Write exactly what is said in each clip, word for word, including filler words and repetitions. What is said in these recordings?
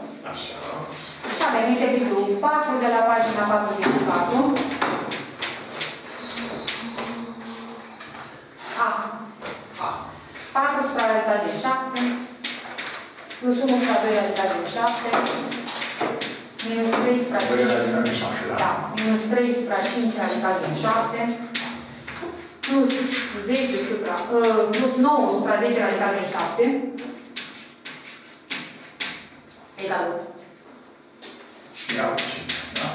Așa. Și avem exercițiul patru de la pagina patruzeci și patru. A. A. patru supra radical din șapte. Plus unu supra doi radical din șapte. Minus trei supra cinci. Da. Minus trei supra cinci radical din șapte. Plus zece supra, uh, plus nouă supra zece radical din șapte. Egal. Iau cinci, da?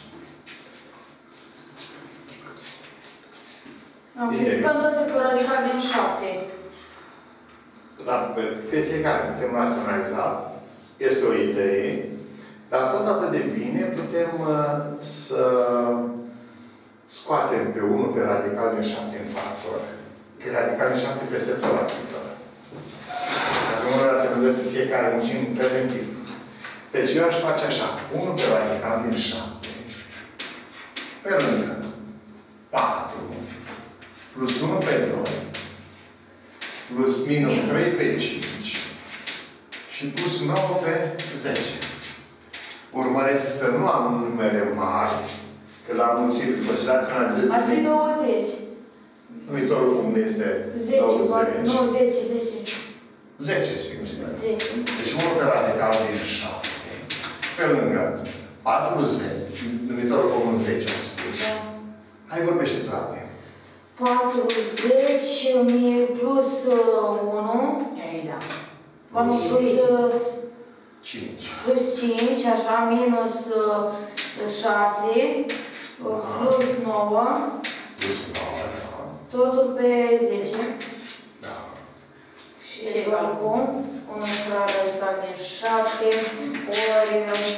Amplificăm toate cu radical din șapte. Dar pe fiecare putem raționaliza. Este o idee. Dar tot atât de bine putem uh, să scoatem pe unul pe radical din șapte în factor. Că radical din șapte peste tot la viitor. Ca să nu raționalizăm pe fiecare muncim preventiv. Deci eu aș face așa. unu pe radical din șapte. Pe lângă patru. Plus unu pe doi. Plus minus trei pe cinci. Și plus nouă pe zece. Urmăresc să nu am numere mari. Că la mulțire, după ce raționalizez... Ar fi douăzeci. Uitorul cum este zece, douăzeci. nu, zece, zece. zece, sigur. zece. Deci unul pe radical din șapte. Pe lângă patruzeci. Numitorul comun zece, am spus. Da. Hai, vorbește toate. patruzeci plus unu. Ei, da. Plus, plus, cinci. plus cinci, așa, minus șase. Plus nouă. Plus nouă, da. Totul pe zece. Da. Și egal cu unu radical din șapte ori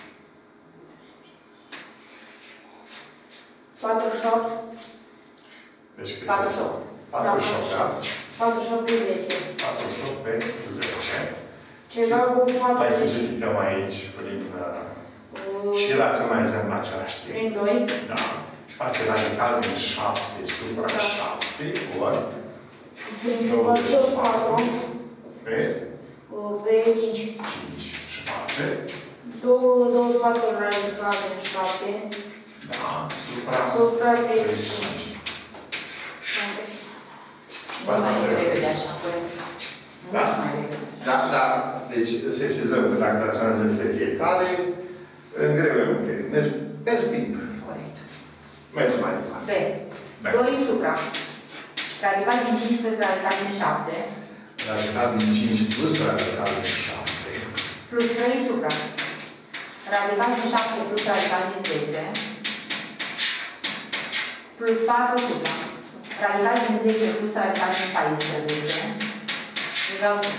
patruzeci și opt. Deci patruzeci și opt. patruzeci și opt, da? patruzeci și opt pe zece. patruzeci și opt pe zece. Ce egal cu Hai să patruzeci. justificăm aici prin... Și raționalizăm în același timp. Prin doi. Da. Și face radical din șapte supra șapte ori Prin douăzeci și patru. pe Pe cinci. cinci. Și face... douăzeci și patru radical din șapte. Da. Supra... Supra treizeci și cinci. Nu mai e repede așa, Da? nu mai repede. Da, da. Deci sesizăm că dacă raționalizăm pe fiecare, îngreunăm că mergi pe timp. Corect. Mergem mai departe. B. doi supra. Radical din cinci plus radical din șapte. Radical din cinci plus radical din șapte. Plus trei supra. Radical din șapte plus radical din zece. Plus patru supra. Radical din zece plus radical din paisprezece. Egal cu...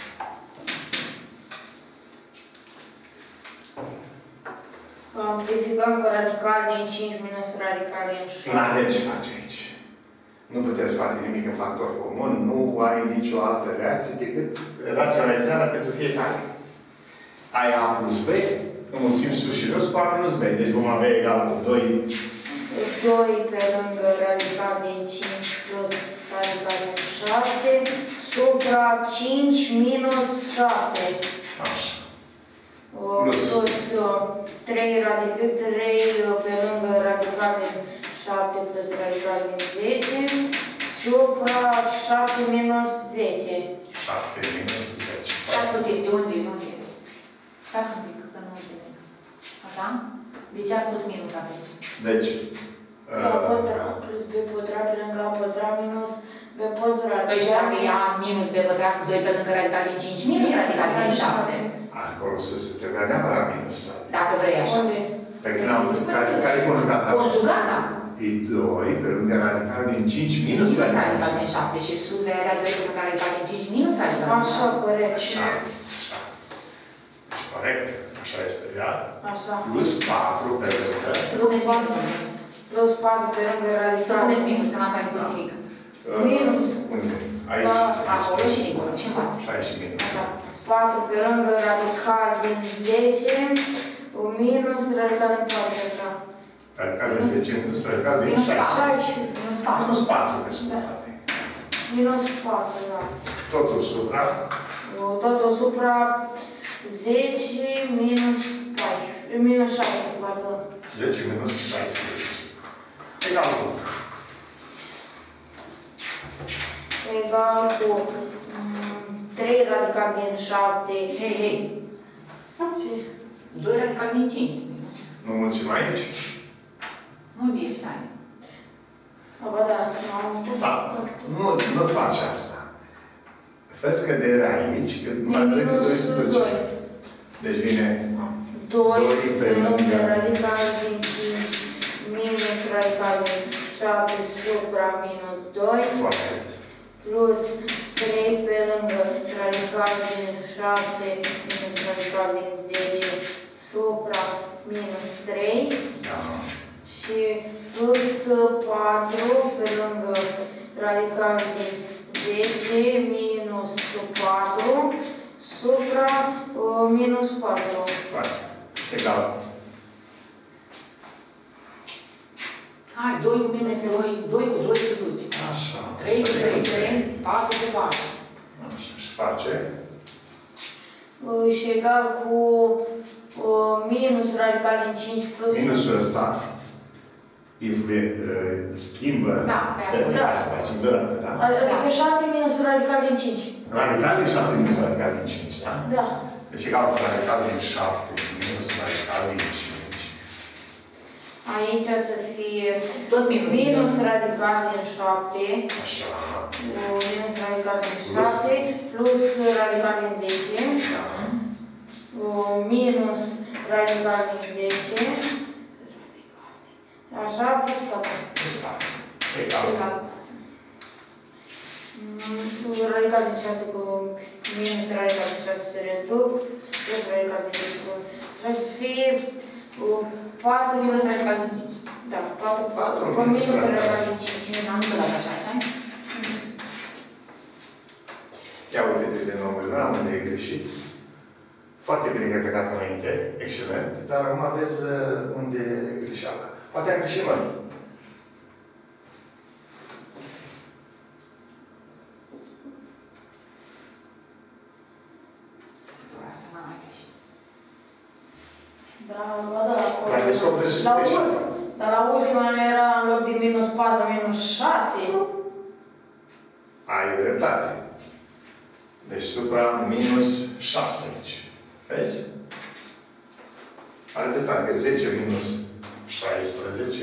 Amplificăm cu radical din cinci minus radical din șapte. Nu avem ce face aici. Nu puteți face nimic în factor comun, nu ai nicio altă reacție decât raționalizarea pentru fiecare. Ai A plus B, înmulțim sus și jos, cu A minus B. Deci vom avea egal cu doi. doi pe lângă radical din cinci plus radical din șapte supra cinci minus șapte. Așa. Plus, plus trei radical, trei pe lângă radical din șapte plus radical din zece supra șapte minus zece. șapte minus zece. Stați puțin, de unde, de unde? Stați un pic, că nu înțeleg. Așa? De ce a spus minus atunci? Deci... A pătrat plus B pătrat pe lângă A pătrat minus B pătrat. Păi și dacă ia minus B pătrat cu doi pe lângă radical din cinci, minus radical din șapte. Acolo sus se trebuia neapărat minus. Dacă vrei așa. Unde? Pe când am văzut care, care e conjugata? Conjugata. E doi pe lângă radical din cinci minus Minus radical radical din din șapte și sus de alea doi pe lângă radical din cinci, minus radical din Așa, șapte. corect. Așa, așa. Deci, corect. Așa este, da? Așa. Plus patru pe lângă. Puneți minus. Plus patru pe lângă Să radical. puneți minus, că n-am mai pus nimic. Minus. Unde? Aici. Da, acolo și dincolo, și în față. Și aici minus. Așa. patru pe lângă radical din zece minus radical din patru. Așa. Radical din zece minus radical din Minus șaisprezece. Minus patru. Minus patru pe supratate. Minus patru, da. Totul supra. Totul supra zece minus paisprezece, minus șaisprezece, pardon. zece minus șaisprezece. Egal cu? Egal cu trei radical din șapte. Hei, hei. Ce? doi radical din cinci. Nu mulțim aici? Nu bine, stai. Aba da, am pus. Da. Nu, nu faci asta. Fă scădere aici, că mai doi cu doi se duce. doi. Deci vine doi pe pe lângă lângă radical din cinci minus radical din șapte supra minus doi foarte. plus trei pe lângă radical din șapte minus radical din zece supra minus trei Da. și plus patru pe lângă radical din zece minus patru supra uh, minus patru. Foarte. Egal. Hai, doi cu minus doi, doi cu doi se duce. Așa. trei cu trei, trei, patru cu patru. Așa. Și face. Uh, și egal cu uh, minus radical din cinci plus... Minusul ăsta influe, uh, schimbă. Da, termenul. Hai să facem de dată, da? Adică șapte minus radical din cinci. Radical din șapte minus radical din cinci, da? Da. Deci egal cu radical din șapte minus radical din cinci. Aici să fie Tot minus. minus radical din șapte. Așa. Uh, minus radical din șapte plus radical din zece. Da. Uh, minus radical din zece. Așa, plus patru. Egal. Mm, radical din șapte cu minus radical din șase se reduc, plus radical din zece cu... Trebuie să fie uh, patru Minus radical din cinci. Da, patru, patru cu minus radical din cinci. Nu am dat așa, stai. Ia uite-te de nou, la unde e greșit. Foarte bine că ai plecat înainte, excelent, dar acum vezi unde e greșeala. Poate am greșit noi. Da, ba da, acolo. Mai descoperi La greșeala. ul- Dar la ultima nu era în loc de minus patru, minus șase. Ai dreptate. Deci supra minus șase aici. Vezi? Are dreptate că zece minus șaisprezece.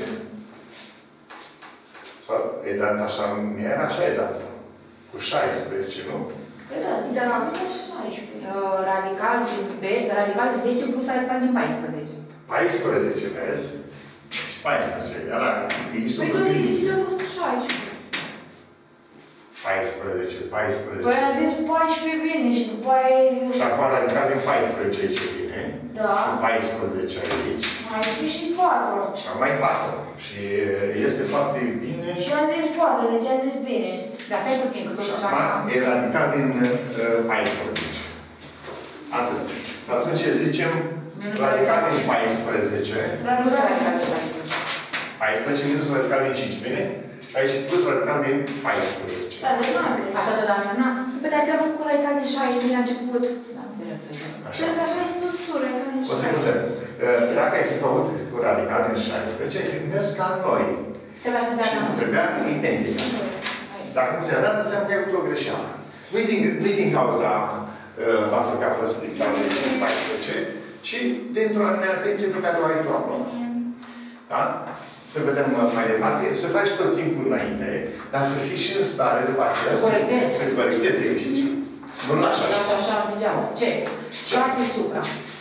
Sau e dat așa, nu era așa, e dat. Cu șaisprezece, nu? Păi da, zi, dar la minus șaisprezece. Uh, Radical din B, radical din zece plus radical din paisprezece. paisprezece, vezi? Și paisprezece. Era, ești Păi un tu pic. de a fost cu șaisprezece. paisprezece, paisprezece. Păi am zis paisprezece bine și după aia... Și acum radical din paisprezece aici e bine. Da. Și paisprezece aici. Mai fi și patru. Și am mai patru. Și este foarte bine. Și am zis patru, deci am zis bine. Dar stai puțin, că Și totuși acum așa. e radical din uh, paisprezece. Atât. Atunci zicem Minus radical radical. din paisprezece. Plus radical din paisprezece. paisprezece minus radical din cinci, bine? Și aici plus radical din paisprezece. Da, deci nu am greșit. Așa tot am terminat? Păi dacă am făcut radical din șaisprezece la început. Da, de rățări. Și că așa ai spus tu, radical din O secundă. șaisprezece. Uh, Dacă ai fi făcut cu radical din șaisprezece, ai fi mers ca noi. Trebuia să dea Și la trebuia identică. Dacă nu ți-a dat, înseamnă că ai avut o greșeală. Nu-i din, nu din cauza uh, faptului că a fost dictat de paisprezece, ci dintr-o neatenție pe care o ai tu acolo. Da? Să vedem mai departe. Să faci tot timpul înainte, dar să fii și în stare după aceea Să corectezi. să corectezi exercițiul. Nu lași așa. Așa, așa, degeaba. Ce? șase supra.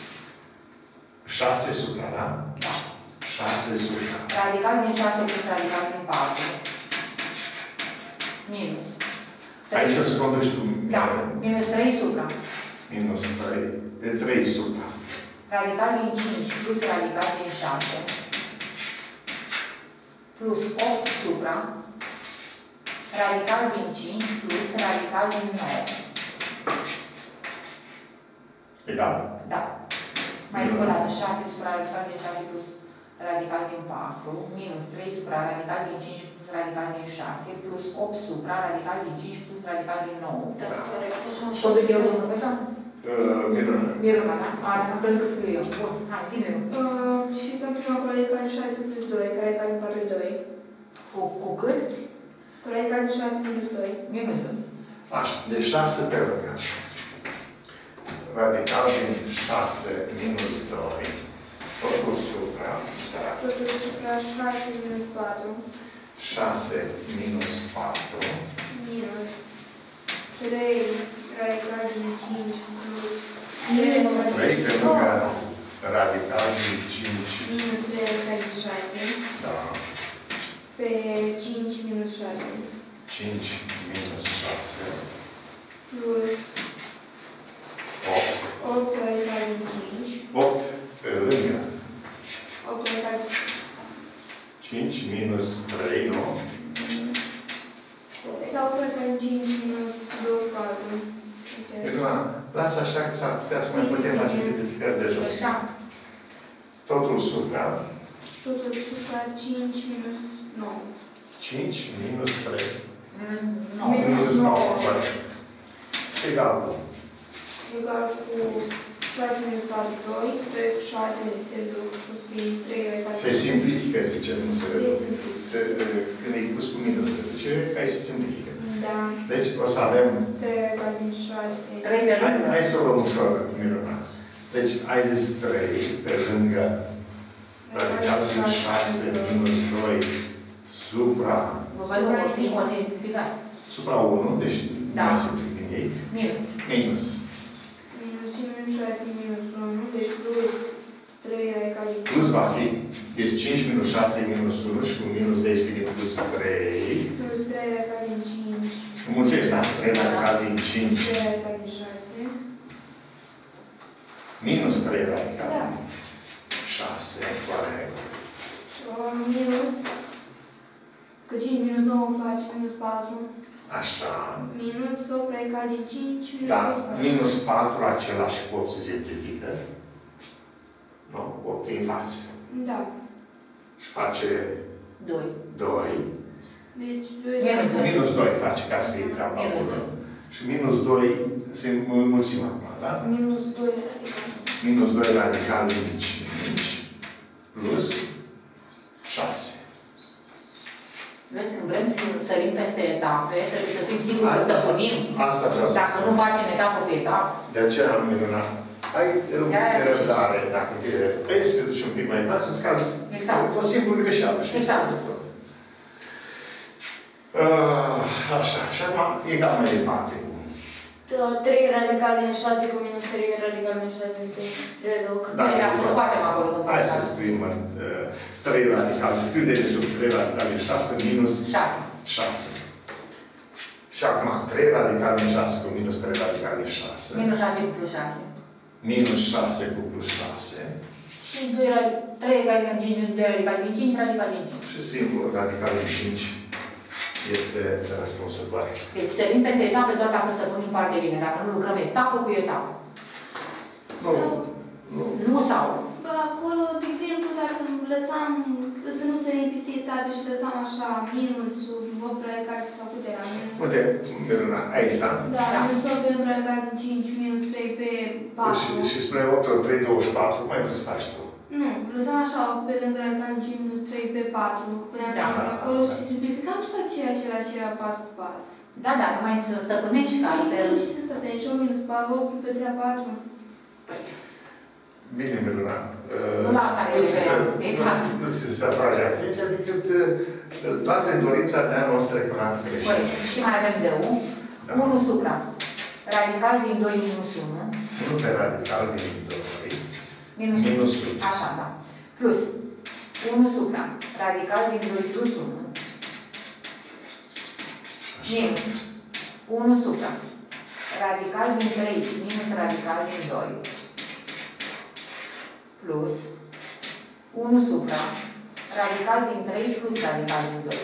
șase supra, da? Da. șase supra. Radical din șase plus radical din patru. Minus. Aici o să conduci tu. Da. Minus trei supra. Minus trei. De trei supra. Radical din cinci plus radical din șase. Plus opt supra. Radical din cinci plus radical din nouă. Egal. Da. Mai zic o dată, șase supra radical din șase plus radical din patru, minus trei supra radical din cinci plus radical din șase, plus opt supra radical din cinci plus radical din nouă. Da, corect, așa și... Tot eu, domnul profesor? Uh, Miruna. Miruna, da? A, am crezut că scriu eu. Bun, hai, ține-l. Uh, și dăm prima cu radical din șase plus doi, care egal din patru doi. Cu, cu cât? Cu radical din șase minus doi. Minus doi. Așa, de șase pe lângă. Radical din șase minus doi. Totul supra. Totul supra șase minus patru. șase minus patru. Minus trei radical din cinci plus trei pe lângă radical din cinci. minus trei radical din șase. Da. Pe cinci minus șase. cinci minus șase. Plus opt. opt radical din cinci. opt pe lângă opt radical din cinci minus trei, nu? sau opt radical din cinci minus douăzeci și patru. Miruna, lasă așa că s-ar putea să mai putem face simplificări de jos. Așa. Totul supra. Totul supra cinci minus nouă. cinci minus trei. Minus nouă. Minus nouă. Egal cu. Egal cu șase minus patru, doi, trei cu șase se duc și o să fie trei radical. Se simplifică, zice, nu se Se reduce. simplifică. Când e pus cu minus reduce, ai se simplifică. Da. Deci o să avem... trei radical din șase. trei pe Hai, lângă. hai să o luăm ușor, Miruna. Deci ai zis trei pe lângă radical din șase minus doi supra... Vă văd că o să- o să simplificat. supra unu, deci Da. nu mai simplific nimic. Minus. Minus. Minus cinci minus șase minus unu, deci plus trei radical din Plus va fi. Deci cinci minus șase minus unu și cu minus de aici vine plus trei. plus trei radical din cinci. Înmulțești, da? trei radical din cinci. trei radical din șase. Minus trei radical Da. din șase. Corect. Uh, minus, că cinci minus nouă face minus patru. Așa. Minus opt radical din cinci minus Da. douăzeci și patru. Minus patru, același cu opt se simplifică. Nu? opt în față. Da. Și face doi. doi. Deci doi Minus radical. Minus doi face, ca să fie treaba Minus bună. doi. Și minus doi se înmulțim acum, da? Minus doi radical. Minus doi radical din cinci plus șase. Vezi, când vrem să sărim peste etape, trebuie să fim siguri că Asta- stăpânim. Asta vreau să Dacă spun. nu facem etapă cu etapă, De aceea am minunat. Ai un pic de răbdare, dacă te repezi, te duci un pic mai înalt, să scazi Exact. o simplă greșeală. și Exact. Uh, așa, și acum egal mai departe. trei radical din șase cu minus trei radical din șase se reduc. Da, Ia să scoatem acolo. domnule. Hai să scriem trei radical. Se scriu de sub trei radical din șase minus șase. șase. Și acum trei radical din șase cu minus trei radical din șase. Minus șase cu plus șase. Minus șase cu plus șase. Și doi radi- trei radical din cinci minus doi radical din cinci, radical din cinci. Și simplu, radical din cinci este răspunsul corect. Deci sărim peste etape doar dacă stăpânim foarte bine. Dacă nu lucrăm etapă cu etapă. Nu, nu. Nu sau. Bă, acolo, de exemplu, dacă lăsam, să nu sărim peste etape și lăsam așa, minus opt radical sau cât era? Minus- Uite, Miruna, aici, da? Da, Da. minus opt pe lângă radical din cinci, minus trei pe patru. Și, și spre opt ori trei, douăzeci și patru. Cum ai vrut să faci tu? Nu, lăsam așa opt pe lângă radical din cinci, minus trei pe patru. Puneam Da, minus da, acolo da. și simplificam tot aceea și era și era pas cu pas. Da, da, numai să stăpânești ca altfel. Și să stăpânești opt minus patru, opt pe la patru. Bine, Miruna. Nu la asta ne Nu ți se, refeream. Exact. nu, nu ți se atrage atenția decât uh, doar de dorința de a nu strecura greșit. Corect. Și mai avem de unu. Da. unu supra. Radical din doi minus unu. Nu pe radical din doi. Minus, Minus unu. Așa, da. Plus unu supra. Radical din doi plus unu. Minus unu supra. Radical din trei minus radical din doi. Plus unu supra. Radical din trei plus radical din doi.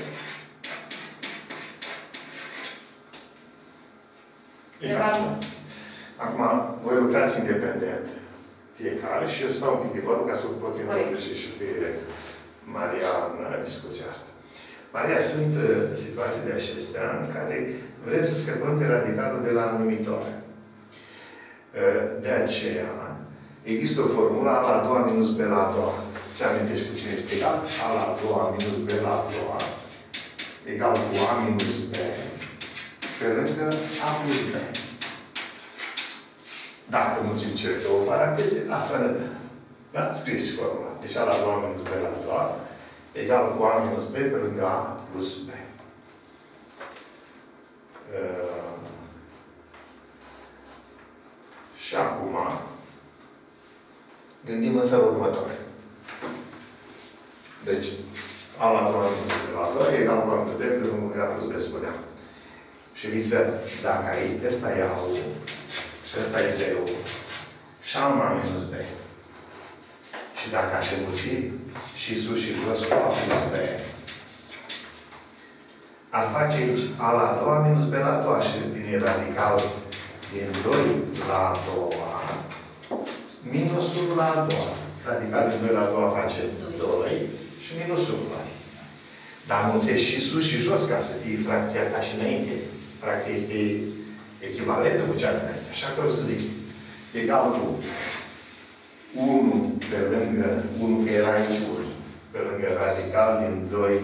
Egal. Acum, voi lucrați independent. Fiecare și eu stau un pic de vorbă ca să pot introduce și pe Maria în discuția asta. Maria, sunt uh, situații de acestea în care vrem să scăpăm de radicalul de la numitor. De aceea, există o formulă A la a doua minus B la a doua. Ți amintești cu cine este egal? A la a doua minus B la a doua egal cu A minus B pe lângă A plus B. Dacă mulțim cele două paranteze, asta ne dă. Da? Scris formula. Deci A la a doua minus B la a doua egal cu A minus B pe lângă A plus B. Uh, și acum gândim în felul următor. Deci, A la a doua minus B la a doua egal cu A minus B pe lângă A plus B, spuneam. Și visă, dacă aici, ăsta e A ul și ăsta e zero și am A minus B. Și dacă aș înmulți și sus și jos cu A plus B, ar face aici A la a doua minus B la a doua și vine radical din doi la a doua minus unu la a doua. Radical din doi la a doua face doi și minus unu la a doua. Dar înmulțești și sus și jos ca să fie fracția ca și înainte. Fracția este echivalentă cu cea dinainte. Așa că o să zic egal cu unu pe lângă unu, că era în unu, pe lângă radical din doi,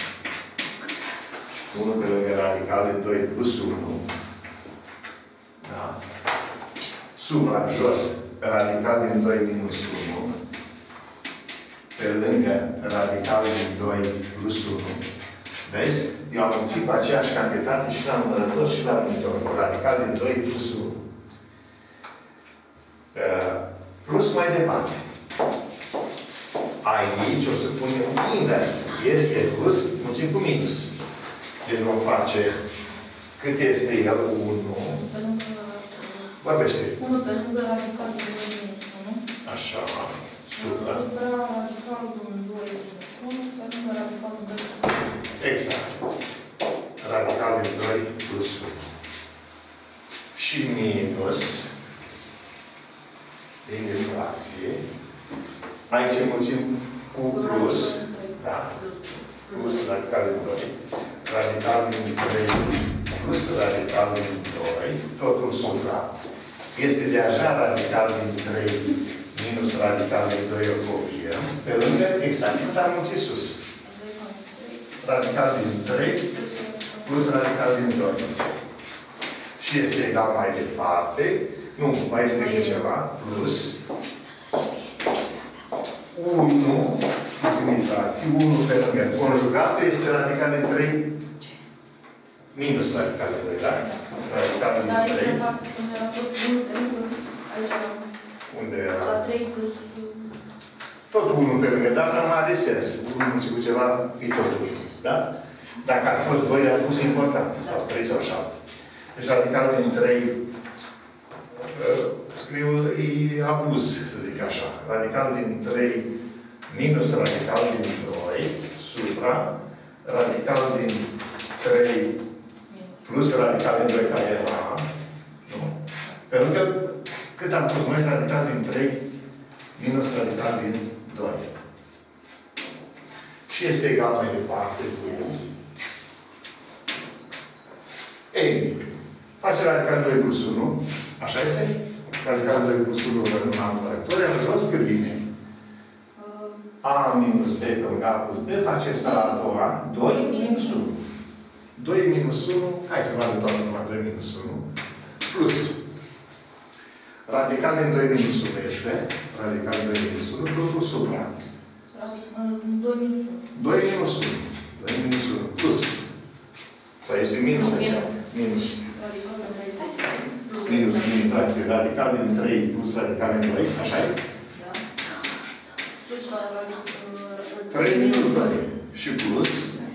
unu pe lângă radical din doi plus unu. Da? Supra, jos, radical din doi minus unu, pe lângă radical din doi plus unu. Vezi? Eu am înțeles cu aceeași cantitate și la numărător și la numitor. Radical din doi plus unu. Uh, plus mai departe. Aici o să punem invers. Este plus, mulțim cu minus. Deci vom face cât este el unu. Vorbește. unu pe lângă radical din doi minus unu. Așa. Supra. Supra radical din doi minus unu pe lângă radical din doi plus unu. Exact. Radical din doi plus unu. Și minus din fracție. Aici mulțim cu plus. Da. Plus radical din doi. Radical din trei plus radical din doi. Totul supra. Este deja radical din trei minus radical din doi o copiem. Pe lângă exact cât am mulțit sus. Radical din trei plus radical din doi. Și este egal mai departe. Nu, mai este mai ceva. Plus unu, maximizații, unu pe lângă. Conjugatul este radical din trei minus radical din doi, da? Radical din trei. Unde era? La trei plus... Tot unu pe lângă, dar nu are sens. unu mulțit cu ceva, e tot unu. Da? Dacă ar fost doi, ar fost important. Sau trei sau șapte. Deci radical din trei, uh, scriu, e abuz, să zic așa. Radical din trei minus radical din doi, supra, radical din trei plus radical din doi care era. Nu? Pentru că cât am pus noi, radical din trei minus radical din doi. Și este egal mai departe cu... Ei, face radical doi plus unu. Așa este? Radical doi plus unu în numărător. În jos cât vine? A minus B pe lângă A plus B face asta la a doua. doi minus unu. doi minus unu. Hai să vadă toată numai doi minus unu. Plus. Radical din doi minus unu este. Radical din doi minus unu. Totul supra. doi minus unu. doi minus unu. doi minus unu. Plus. Sau este minus? Minus. Minus din fracție. Radical din trei plus radical din doi. Așa e? Da. trei minus doi. Și plus.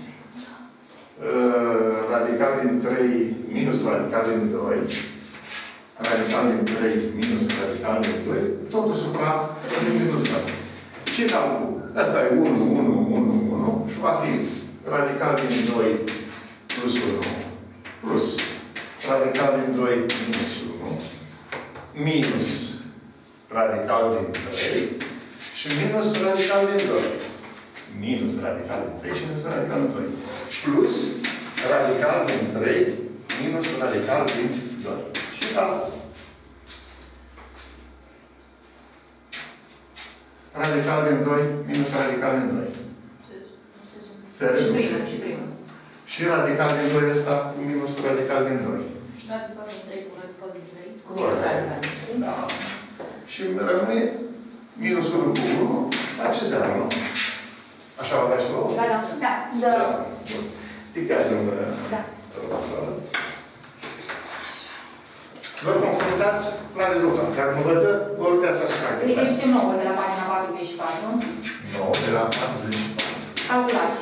Uh, radical din trei minus radical din doi. Radical din trei minus radical din doi. Totul supra trei minus doi. Și calcul. Asta e unu, unu, unu, unu. Și va fi radical din doi plus unu. Plus radical din doi minus unu. Minus radical din trei. Și minus radical din doi. Minus radical din trei și minus radical din doi. Plus radical din trei minus radical din doi. Și calcul. radical din doi minus radical din doi. Se Și reduce. primul, și primul. Și radical din doi ăsta cu minus radical din doi. Radical din trei cu radical din trei. Cu minus radical din trei. Da. Și rămâne minus unu cu unu, face zero, nu? Așa vă dați vouă? Da, da. Da. Da. Bun. Dictează-mi. Da. Vă confruntați la rezultat. Dacă mă văd, vă urmează să facă. Exercițiu nouă de la pagina patruzeci și patru. nouă de la patruzeci și patru. Calculați.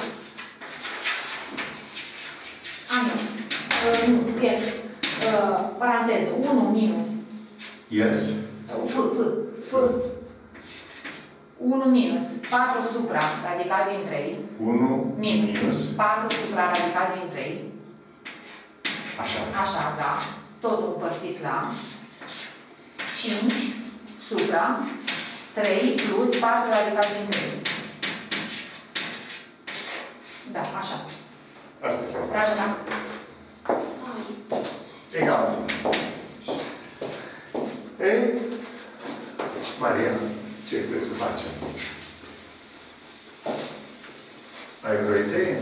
Amin. Uh, nu, yes. Uh, paranteză. unu minus. Yes. F, F, F. unu minus patru supra radical din trei. unu Minus, minus. patru supra radical din trei. Așa. Așa, da. Totul împărțit la cinci supra trei plus patru radical din trei. Da, așa. Asta se face. Da, da. Egal. Ei, Maria, ce crezi să facem? Ai vreo idee?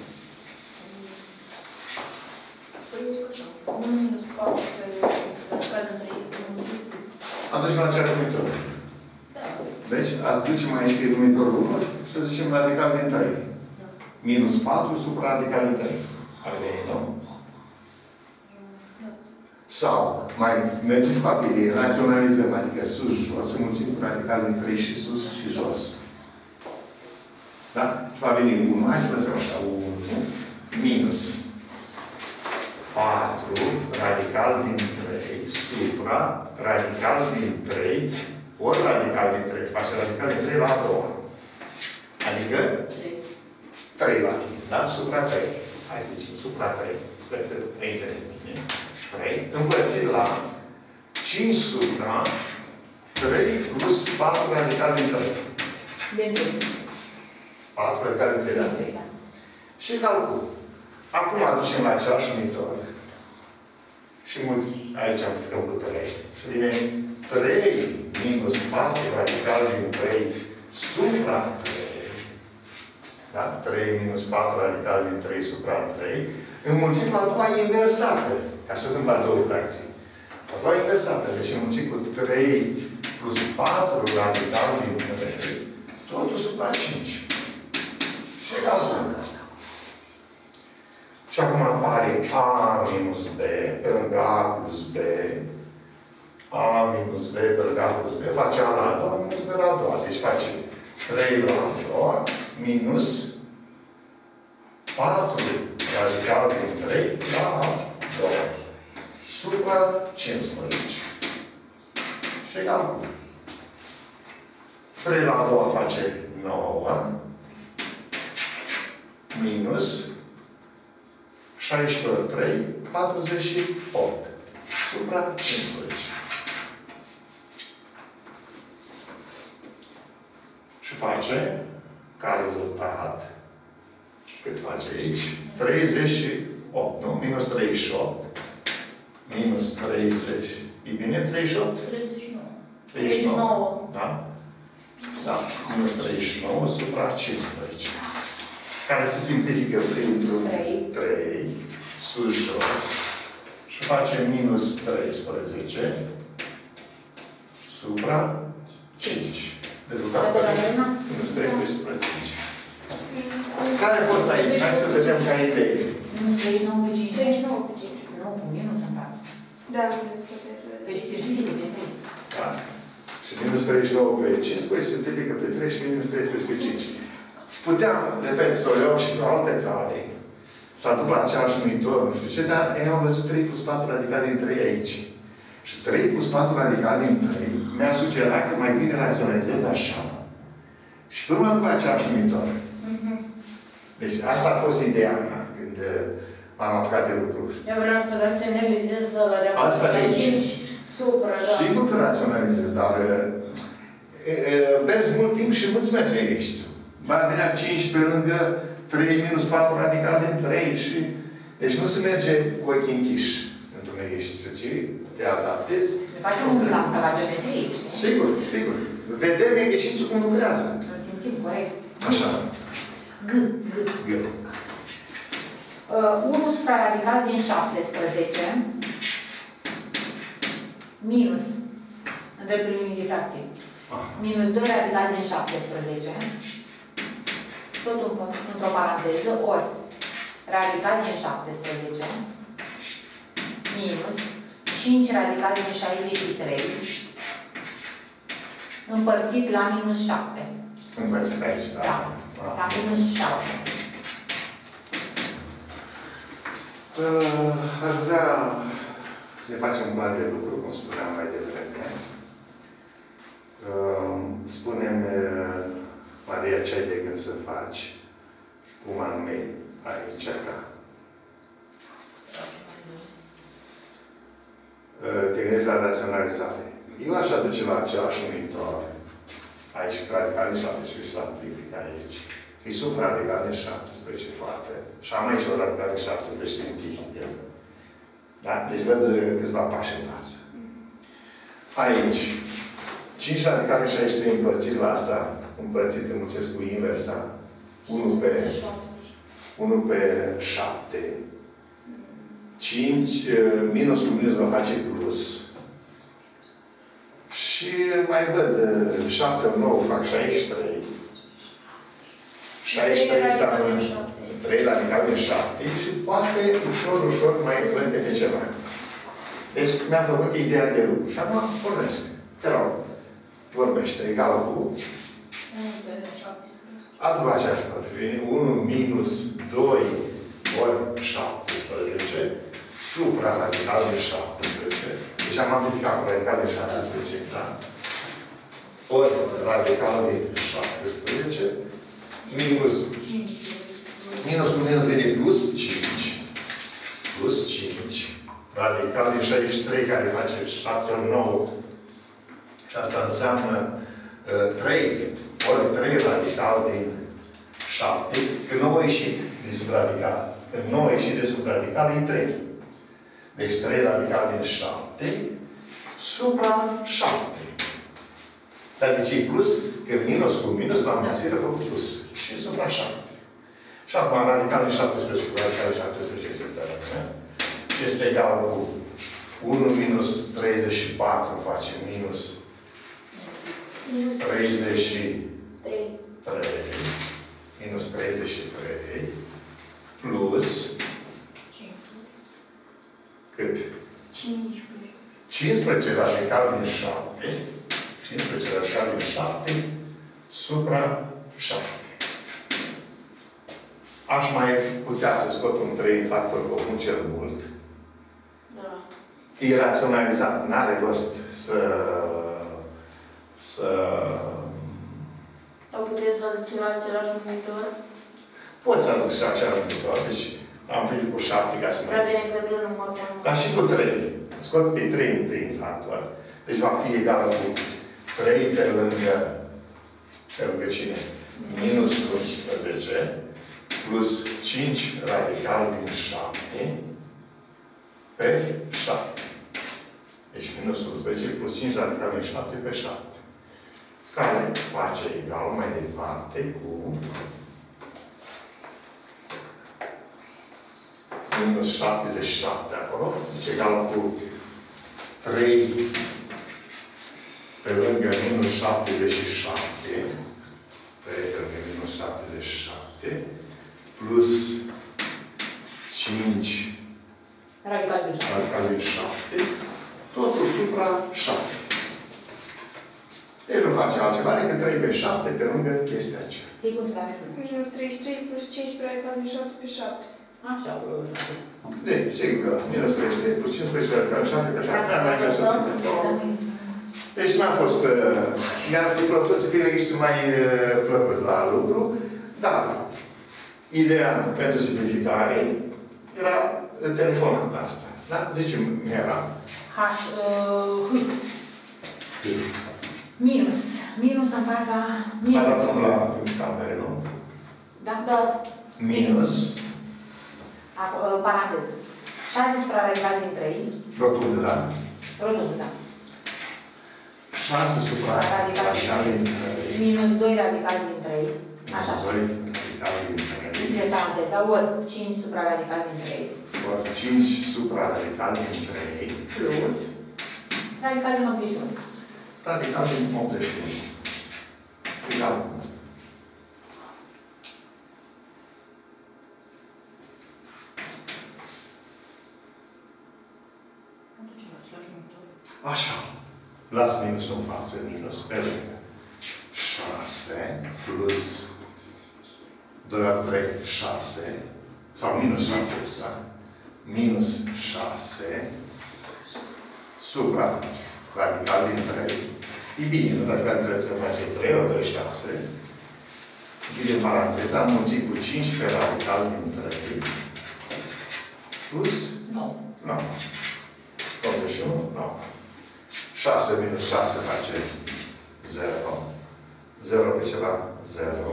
unu minus patru pe radical din trei. Aduci la acea numitor. Da. Deci, aducem aici că e numitorul unu și să zicem radical din trei. Minus patru supra radical din trei. Ar veni, nu? Sau, mai mergem și cu apelii, raționalizăm, adică sus, jos, înmulțim cu radical din trei și sus și jos. Da? Va veni unu, hai să lăsăm așa, unu minus patru radical din trei supra radical din trei ori radical din trei. Face radical din trei la a doua. Adică trei va fi, da? Supra trei. Hai să zicem, supra trei. Sper că ne înțeleg bine. trei împărțit la cinci supra trei plus patru radical din trei. Din trei. patru radical din trei, da? Da. Și calcul. Acum aducem la același numitor. Și mulți, aici am făcut trei. Și vine trei minus patru radical din trei supra trei. Da? trei minus patru radical din trei supra trei. Înmulțit la a doua inversată. Că așa sunt la două fracții. A doua inversată. Deci înmulțit cu trei plus patru radical din trei. Totul supra cinci. Și egal zero. Și acum apare A minus B pe lângă A plus B. A minus B pe lângă A plus B face A la a doua minus B la a doua. Deci face trei la a doua minus patru radical din trei la a doua. Supra cincisprezece. Și egal cu trei la a doua face nouă minus șaisprezece ori trei, patruzeci și opt. Supra cincisprezece. Și face, ca rezultat, cât face aici? treizeci și opt, nu? Minus treizeci și opt. Minus treizeci. E bine? treizeci și opt? treizeci și nouă. treizeci și nouă. Da? Da. Minus treizeci și nouă supra cincisprezece. Care se simplifică printr-un trei, sus, jos, și face minus treisprezece supra cinci. Rezultatul minus treisprezece supra cinci. Care a fost aici? Hai să vedem ca idee. Minus treizeci și nouă pe cinci. treizeci și nouă pe cinci. Nu, cu minus în față. Da, am răspuns. Deci se ridică pe trei. Da? Și minus treizeci și nouă pe cincisprezece se ridică pe trei și minus treisprezece pe cinci. Puteam, repet, să o iau și pe alte cale, să aduc la același numitor, nu știu ce, dar eu am văzut trei plus patru radical din trei aici. Și trei plus patru radical din trei mi-a sugerat că mai bine raționalizez așa. Și până la după același numitor. Deci asta a fost ideea mea când m-am apucat de lucru. Eu vreau să raționalizez la Asta de e cinci supra, da. Sigur că raționalizez, dar pierzi mult timp și nu-ți merge exercițiul. Va venea cinci pe lângă trei minus patru radical din trei și... Deci nu se merge cu ochii închiși într-un exercițiu, ci te adaptezi. Ne facem un plan ca la geometrie, știi? Sigur, sigur. Vedem, ieșiți cum lucrează. Îl simțim, corect. Așa. G. G. G. Uh, unu supraradical din șaptesprezece minus, în dreptul linii de fracție, Ah. minus doi radical din șaptesprezece, tot în, într-o paranteză, ori radical din șaptesprezece, minus cinci radical din șaizeci și trei, împărțit la minus șapte. Împărțit aici, da? Da, la minus șapte. Uh, aș vrea să ne facem un plan de lucru, cum spuneam mai devreme. Uh, spune-mi, Maria, ce ai de gând să faci? Cum anume ai încerca? Uh, te gândești la raționalizare. Eu aș aduce la același numitor. Aici, radical de șaptesprezece, să amplific aici. E supraradical de șaptesprezece toate. Și am aici o radical de șaptesprezece simplifică. Da? Deci văd câțiva pași în față. Aici, cinci radical de șaizeci și trei împărțit la asta, împărțit, înmulțesc cu inversa, unu pe, unu pe șapte. cinci, minus cu minus va face plus. Și mai văd, șapte, nouă fac șaizeci și trei. șaizeci și trei înseamnă trei radical din șapte și poate ușor, ușor mai văd câte ceva. Deci mi-am făcut ideea de lucru. Și acum vorbește. Te rog, vorbește. Egal cu... Adu aceeași părere. unu minus doi ori șaptesprezece supra radical de șaptesprezece. Deci am amplificat cu radical de șaptesprezece, da? Ori radical de șaptesprezece minus minus cu minus vine plus cinci. Plus cinci. Radical din șaizeci și trei care face șapte ori nouă. Și asta înseamnă uh, trei ori trei radical din șapte. Când nouă ieșit din supraradical. Când nouă ieșit din supraradical e trei. Deci trei radical din șapte supra șapte. Dar de ce e plus? Că minus cu minus la înmulțire a făcut plus. Și supra șapte. Și acum radical din șaptesprezece cu radical din șaptesprezece este egal cu unu minus treizeci și patru face minus treizeci și trei. Minus treizeci și trei. Plus cât? cincisprezece radical din șapte. cincisprezece radical din șapte supra șapte. Aș mai putea să scot un trei în factor comun cel mult. Da. E raționalizat. N-are rost să... să... Sau puteți aduce la același numitor? Poți să aduc și același numitor. Deci am venit cu șapte ca să mai... Dar bine că de număr mai mult. Dar și cu trei. Scot pe trei întâi în factor. Deci va fi egal cu trei pe lângă... pe lângă cine? Minus unsprezece. Plus cinci radical din șapte pe șapte. Deci minus unsprezece plus cinci radical din șapte pe șapte. Care face egal mai departe cu minus șaptezeci și șapte acolo. Deci egal cu trei pe lângă minus șaptezeci și șapte. trei pe lângă minus șaptezeci și șapte. Plus cinci Radical din șapte. Radical din șapte. Totul supra șapte. Deci nu face altceva decât trei pe șapte pe lângă chestia aceea. Știi cum se va merge? Minus treizeci și trei plus cinci radical din șapte pe șapte. Așa, o să Deci, sigur că minus treizeci și trei plus cincisprezece radical din șapte pe șapte. Am mai găsit. Deci n-a fost... Mi-ar fi plăcut să fie registru mai plăcut la lucru, dar ideea pentru simplificare era telefonată asta. Da? Zice-mi, era. H, uh, minus. Minus în fața... Mai Minus. datăm la camere, nu? Da? Da. Minus. Acolo, paranteză. șase supraradical din trei. Rotundă, da? Rotundă, da. șase supra Radical radical din trei. Minus doi radical din trei. Așa. doi radical din trei. Interesante, dar ori cinci supra radical din trei. Ori cinci supra radical din trei. Plus radical din optzeci și unu. Radical din optzeci și unu. Egal cu. Așa. Las minusul în față, minus pe lângă. șase plus doi ori trei, șase. Sau minus șase, da? Minus șase supra radical din trei. E bine, nu? Dacă trebuie să facem trei ori doi, șase. Din paranteza, înmulțit cu cinci pe radical din trei. Plus? nouă. nouă. optzeci și unu? nouă. șase minus șase face zero. zero pe ceva? zero.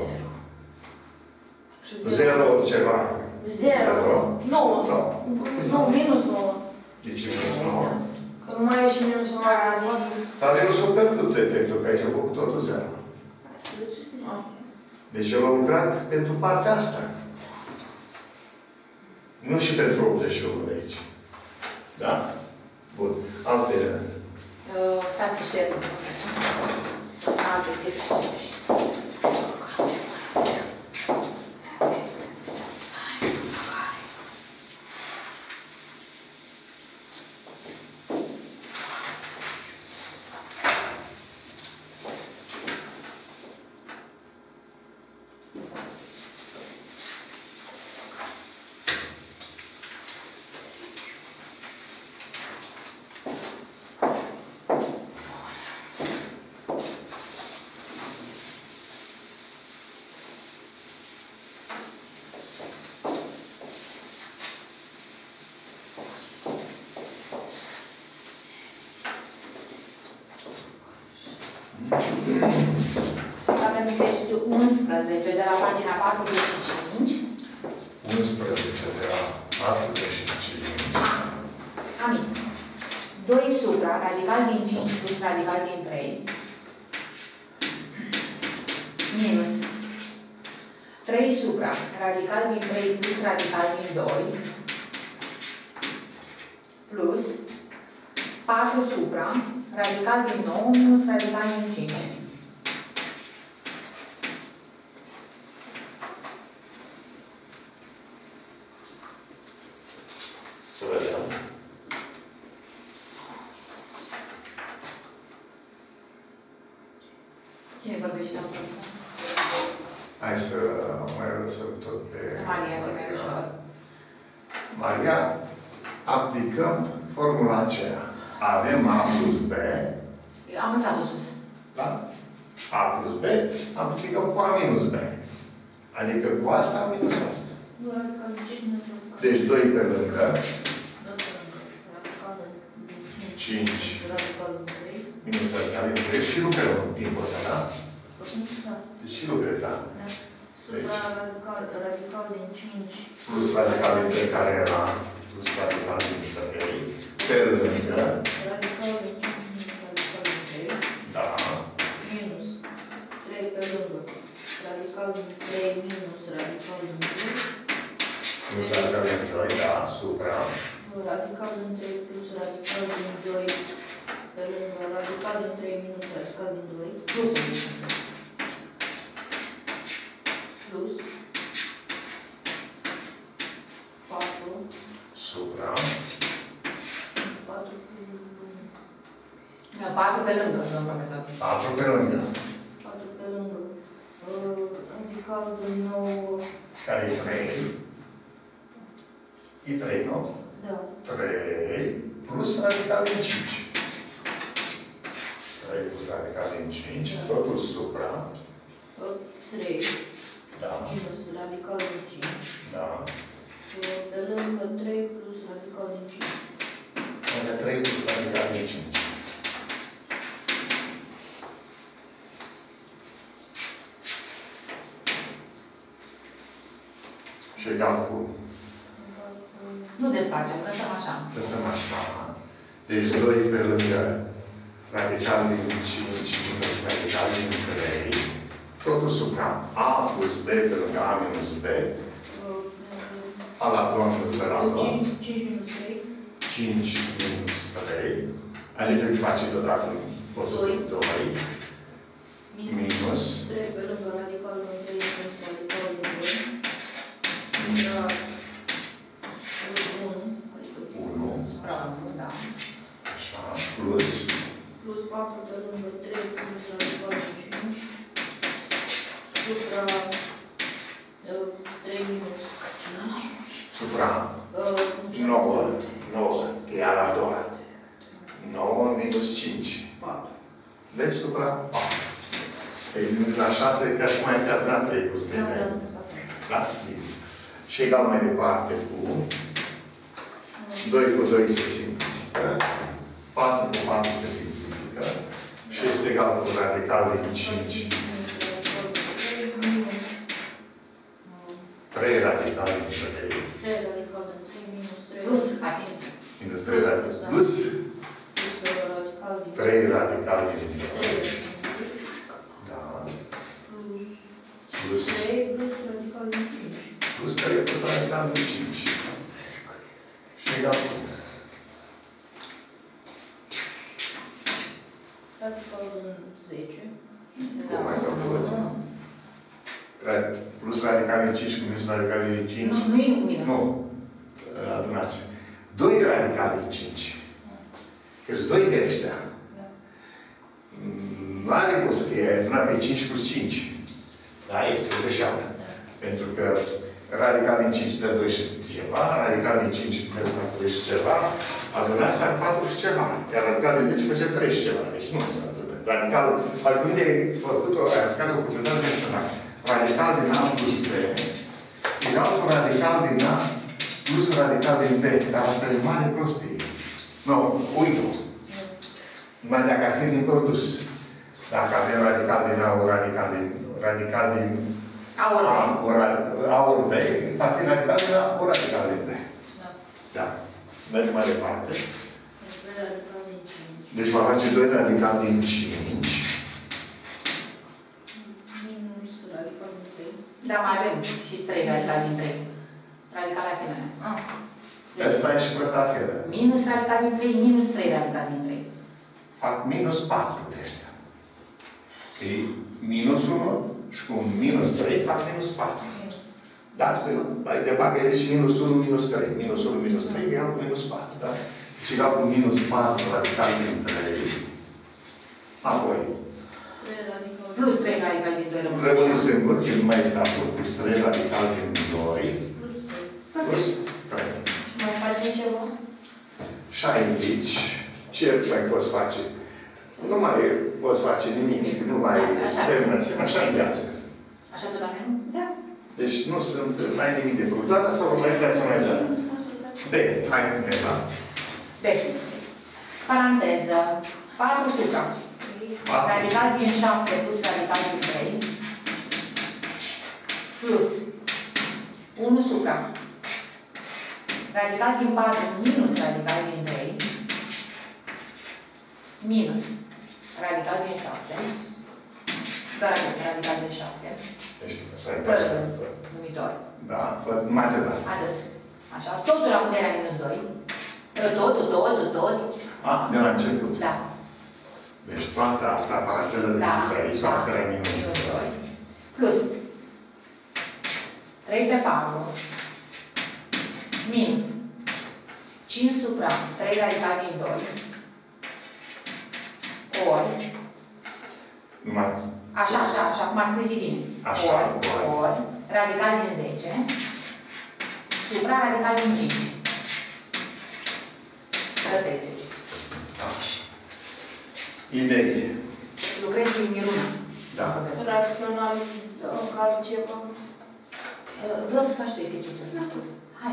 zero ori ceva? zero. nouă. nouă. Nu, minus nouă. De ce minus nouă? Că nu mai e și minusul mai avut. Dar eu s-a pierdut efectul, că aici a făcut totul zero. Deci el a lucrat pentru partea asta. Nu și pentru optzeci și unu de aici. Da? Bun. Alte... Stați șterg. Alte exerciții. Avem exercițiul unsprezece de la pagina patruzeci și cinci. unsprezece de la patruzeci și cinci. Amin. doi supra radical din cinci plus radical din trei. Minus trei supra radical din trei plus radical din doi. Plus patru supra radical din nouă minus radical din cinci. Să vedem. Cine vorbește la învățat? Hai să mai lăsăm tot pe... Maria, că e mai ușor. Maria, aplicăm formula aceea. Avem A plus B. Am lăsat sus. Da? A plus B, amplificăm cu A minus B. Adică cu asta minus asta. Deci doi pe lângă. cinci. Minus radical din trei. Și lucrăm în timpul ăsta, da? Deci și lucrezi, da? Supra radical din cinci. Plus radical din trei care era plus radical din trei. Pe lângă. Radical din cinci minus radical din trei. Da. Minus trei pe lângă. Radical din trei minus radical din trei. Plus radical din doi, da, supra. Radical din trei plus radical din doi pe lângă radical din trei minus radical din doi. Plus. Plus patru. Supra. patru patru pe lângă, domnul profesor. patru pe lângă. patru pe lângă. Radical din nouă. Care e trei? E trei, nu? Da. trei plus radical din cinci. trei plus radical din cinci. Da. Totul supra. trei. Da. Minus radical din cinci. Da. Pe lângă trei plus radical din cinci. Lângă trei plus radical din cinci. Și egal cu... Nu desfacem, lăsăm așa. Lăsăm așa. Deci doi pe lângă radical din cinci minus radical din trei, totul supra A plus B pe lângă A minus B, A la doua minus B la doua, cinci minus trei. cinci minus trei, adică îi face deodată, poți să fie doi, minus trei pe lângă radical din trei minus radical din doi, minus unu, adică unu, Da. așa, plus plus patru pe lângă trei minus radical din cinci, supra trei minus cinci, supra nouă, nouă, că e a la doua. nouă minus cinci. patru. Deci supra patru. Ei, la șase, ca și mai fi adunat trei plus trei. Da? Și egal mai departe cu doi cu doi se simplifică, patru cu patru se simplifică și este egal cu radical din cinci. trei radical din trei. trei radical din trei minus trei. Plus, atenție. Minus trei radical. Plus radical din trei radical din trei. Da. Plus trei plus radical din cinci. plus trei plus radical din cinci. Și egal cu Radical din zece. cum mai calculăm? Plus radical din cinci cu minus radical din cinci. Nu, nu e cu minus. Nu. Adunați. doi radical din cinci. Că-s doi de ăștia. Da. Nu are cum să fie adunat pe cinci plus cinci. Da, este o greșeală. Da. Pentru că radical din cinci dă doi și ceva, radical din cinci dă doi și ceva, adunați ar patru și ceva. Iar radical din zece face trei și ceva. Deci nu se adună. Radicalul, adică unde e făcut-o, radicalul cuvântat de însemnat. Radical din A plus B egal cu radical din A plus radical din B. Dar asta e mare prostie. Nu, uite. Numai dacă ar fi din produs. Dacă avem radical din A, o radical din, radical din Aur A, o A ori B, va fi radical din A, o radical din B. Da. Da. Mergem mai departe. Deci doi radical din cinci. Deci va face doi radical din cinci. Minus radical din trei. Da, mai avem și trei radical din trei. Radical asemenea. Ah. Asta e și cu ăsta la fel. Minus radical din trei, minus trei radical din trei. Fac minus patru de ăștia. E minus unu și cu minus trei fac minus patru. Da? Mai departe e și minus unu, minus trei. Minus unu, minus trei egal cu minus patru. Da? Deci egal cu minus patru radical din trei. Apoi. trei radical din Plus trei radical din doi rămâne. Rămâne singur, că nu mai este acolo. Plus trei radical din doi. plus trei. Plus trei. Și mai facem ceva? Și aici, ce mai poți face? Nu mai poți face nimic. Nu mai termină. Așa în viață. Așa tot la mine? Da. Deci nu sunt, n-ai nimic de făcut. Doar să urmăriți mai zăr. Bine, hai cu tema. Deci, paranteză. patru supra. Radical din șapte plus radical din trei. Plus unu supra. Radical din patru minus radical din trei. Minus radical din șapte. Doar radical din șapte. Deci, așa e. Fără numitor. Da, mai atât. Atât. Așa. Totul la puterea minus doi. Totul, totul, tot. A, de la început. Da. Deci toată asta, paranteză de Da. scris aici, la puterea minus doi. Plus trei pe patru minus cinci supra trei radical din doi ori, Numai, așa, așa, așa, cum a scris bine, Așa, ori, ori. ori, radical din zece supra radical din cinci. Rătei zece. așa. Idee. Lucrezi din mirună. Da. Raționalizăm ca ceva. Vreau să faci tu exercițiul ăsta. Hai.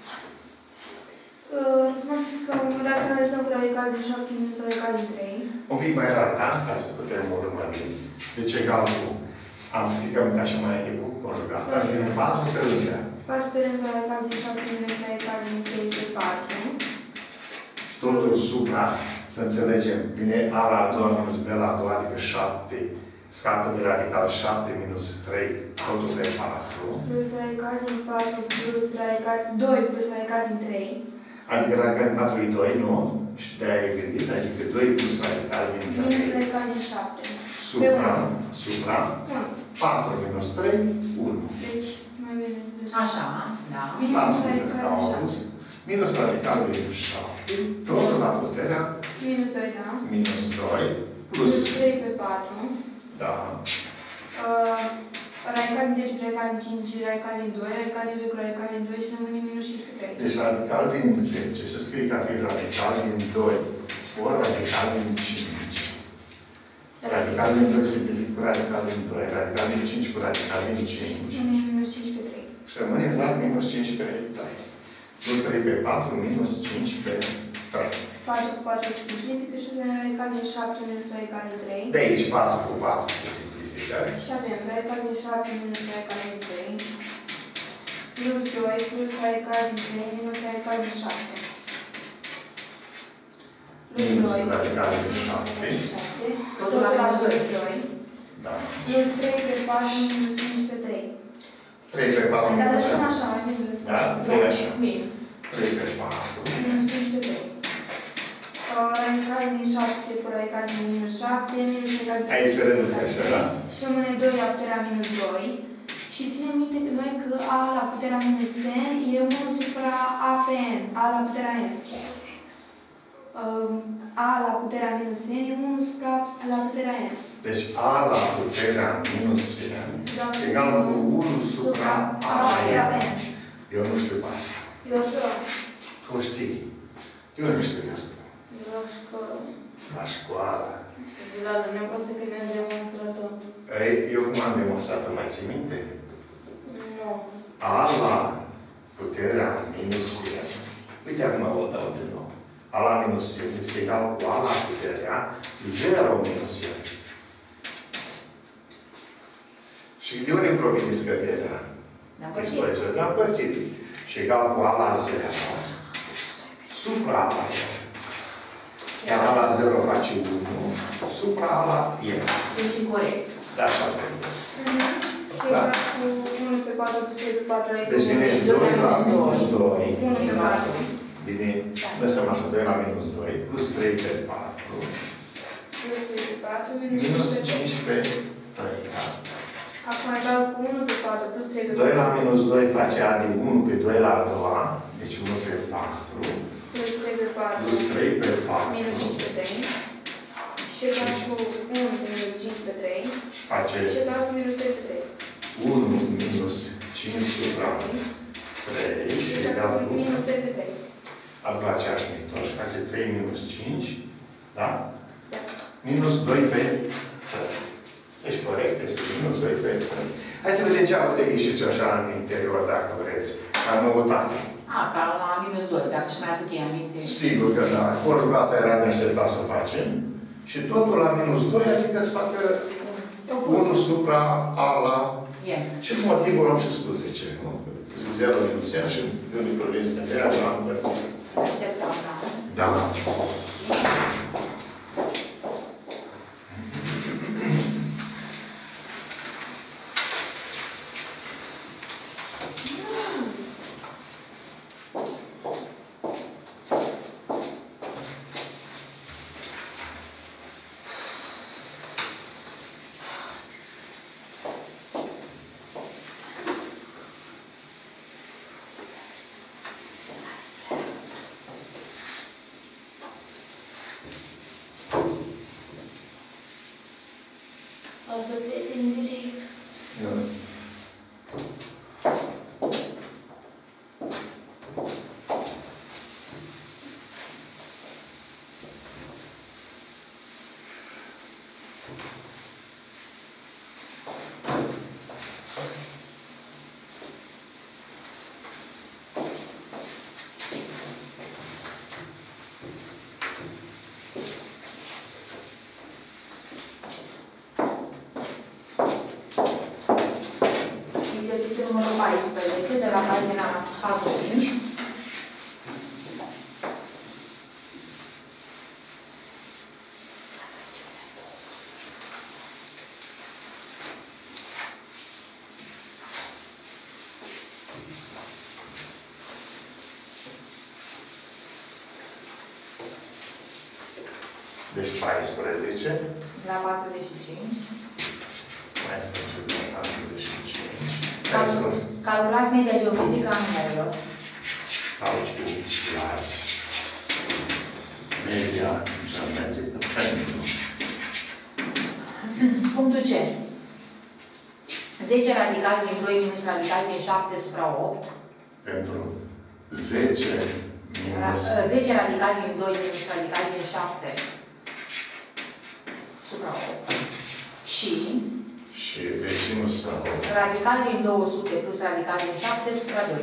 Modificăm, raționalizăm cu radical din șapte minus radical din trei. Un pic mai rar, da? Ca să putem urmări. Deci egal cu, amplificăm ca și mai înainte cu conjugat. Dar din patru pe lângă. patru pe lângă radical din șapte minus radical din trei pe patru. Totul supra Să înțelegem. Vine A la a doua minus B la a doua, adică șapte. Scapă de radical șapte minus trei, totul de patru. Plus radical din patru plus radical doi plus radical din trei. Adică radical din patru e doi, nu? Și de-aia e gândit, adică doi plus radical din Minus trei. radical din șapte. Supra, supra, unu. patru minus trei, unu. Deci, mai bine. Așa, da. Minus radical din șapte. Minus radical din șapte, tot la puterea Minus doi, da. minus doi, Plus plus, trei pe patru. da, Uh, radical din zece, radical din cinci, radical din doi, radical din doi cu radical din doi și rămâne minus cinci pe trei. deci radical din zece, să scrie ca fiind radical din doi, ori radical din cinci. Radical din doi se multiplică cu radical din doi, radical din cinci cu radical din cinci. Rămâne minus cinci pe trei. Și rămâne la minus cinci pe trei. Plus trei pe patru, minus cinci pe trei. patru cu patru se simplifică și rămâne radical din șapte minus radical din trei. De aici patru cu patru se simplifică. Și avem radical din șapte minus radical din trei. Plus doi plus radical din trei minus radical din șapte. Plus Minus doi radical din șapte. Tot la plus doi. Da. Plus trei pe patru minus cinci pe trei. trei pe patru Dar minus lăsăm cinci. așa, mai bine lăsăm Da? așa. trei așa. Bine. trei pe patru. Minus cinci pe trei. Radical din șapte cu radical din minus șapte, minus radical din Aici se reduce așa, da? și rămâne doi la puterea minus doi. Și ținem minte că noi că A la puterea minus n e unu supra A pe n, A la puterea n. A la puterea minus n e unu supra la puterea n. Deci A la puterea minus n egal cu unu supra A la n. Eu nu știu pe asta. Eu știu. Tu știi. Eu nu știu asta. La școală. La școală. La dumneavoastră că ne-am demonstrat-o. Ei, eu cum am demonstrat-o, mai ții minte? Nu. A la puterea minus n. Uite acum o dau din nou. A la minus n este egal cu A la puterea zero minus n. Și de unde provine scăderea? Ne-am părțit. Dispoziție. Ne-am părțit. Și egal cu A la zero supra A la zero. Iar A la zero face unu supra A la n. Este corect. Da, așa trebuie. Și egal cu unu pe patru plus trei pe patru la Deci vine doi la minus doi. unu pe patru. Bine, lăsăm așa, doi la minus doi, plus trei pe patru, Plus trei pe patru, minus minus cinci pe trei. cinci pe trei. Da? Acum egal cu unu pe patru plus trei pe patru. doi la minus doi face A din unu pe doi la a doua, deci unu pe patru, Plus trei pe patru. plus trei pe patru, Minus cinci pe trei. Și egal cu unu pe minus cinci pe trei. și face Și egal cu minus trei pe trei. unu minus cinci supra trei, Și și egal egal cu cu minus trei pe trei. acum aceeași mictor, și face trei minus cinci, da? Da. Minus doi pe trei. Deci corect, este minus doi pe trei. Hai să vedem ce a putut ieși și așa în interior, dacă vreți, ca nouătate. Asta la minus doi, dacă și mai aduc ei aminte. Sigur că da. Conjugata era de așteptat să facem. Și totul la minus doi, adică să facă unu supra A la... E. Și motivul am și spus de ce. Nu? zero minus n și de unde provine scăderea, la împărțit. Așteptam, da. Da. O să plec în direct. Da. Exercițiul numărul paisprezece, de la pagina patruzeci și cinci. Deci paisprezece. La patruzeci și cinci. paisprezece la patruzeci și cinci. Calculați media geometrică a numerelor. Calculați media geometrică pentru punctul C. zece radical din doi minus radical din șapte supra opt. Pentru zece minus... zece radical din doi minus radical din șapte supra opt. Și... Și deci minus opt. Radical din două sute plus radical din șapte supra doi.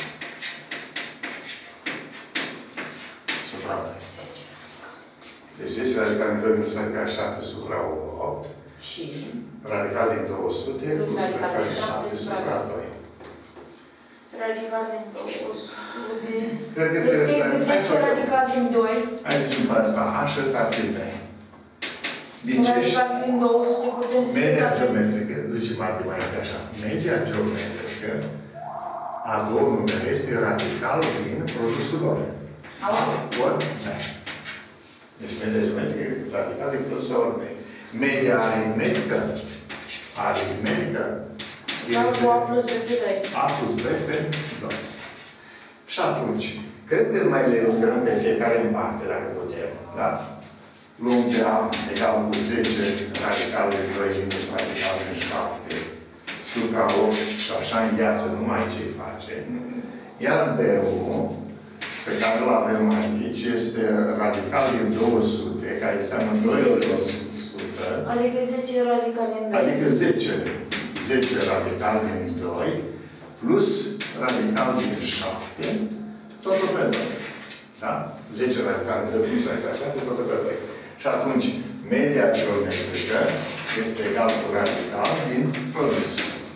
Supra doi. Deci zece radical din doi minus radical din șapte supra opt. Și... Radical din două sute plus radical din șapte supra doi. Radical din două sute. Cred că trebuie să... zece radical din doi. Hai să zicem pe asta. A și ăsta ar fi B. Din ce Radical din două sute putem să... media geometrică, zice mai de mai așa, media geometrică a două numere este radical din produsul lor. Ori B. Deci media geometrică e radical din produsul ori B. Media aritmetică, aritmetică este A plus B pe doi. A plus B pe doi. Și atunci, cred că mai le lucrăm pe fiecare în parte, dacă putem, da? Luăm pe A egal cu zece radical din doi minus radical din șapte supra opt și așa în viață numai ce-i face. Iar B-ul, pe care îl avem aici, este radical din două sute, care înseamnă doi ori o sută. Adică zece radical din doi. Adică zece. zece radical din doi plus radical din șapte, totul pe doi. Da? zece radical din doi plus radical din șapte, totul pe doi. Și atunci, media geometrică este egal cu radical din produs.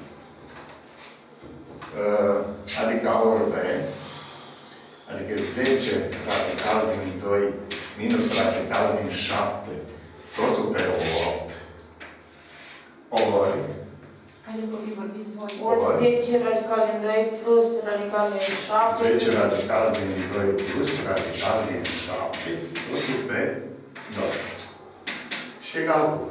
Uh, adică A ori B, adică zece radical din doi minus radical din șapte, totul pe opt, ori Haideți copii, vorbiți voi. Ori zece radical din doi plus radical din șapte. zece radical din doi plus radical din șapte, totul pe doi. Și egal cu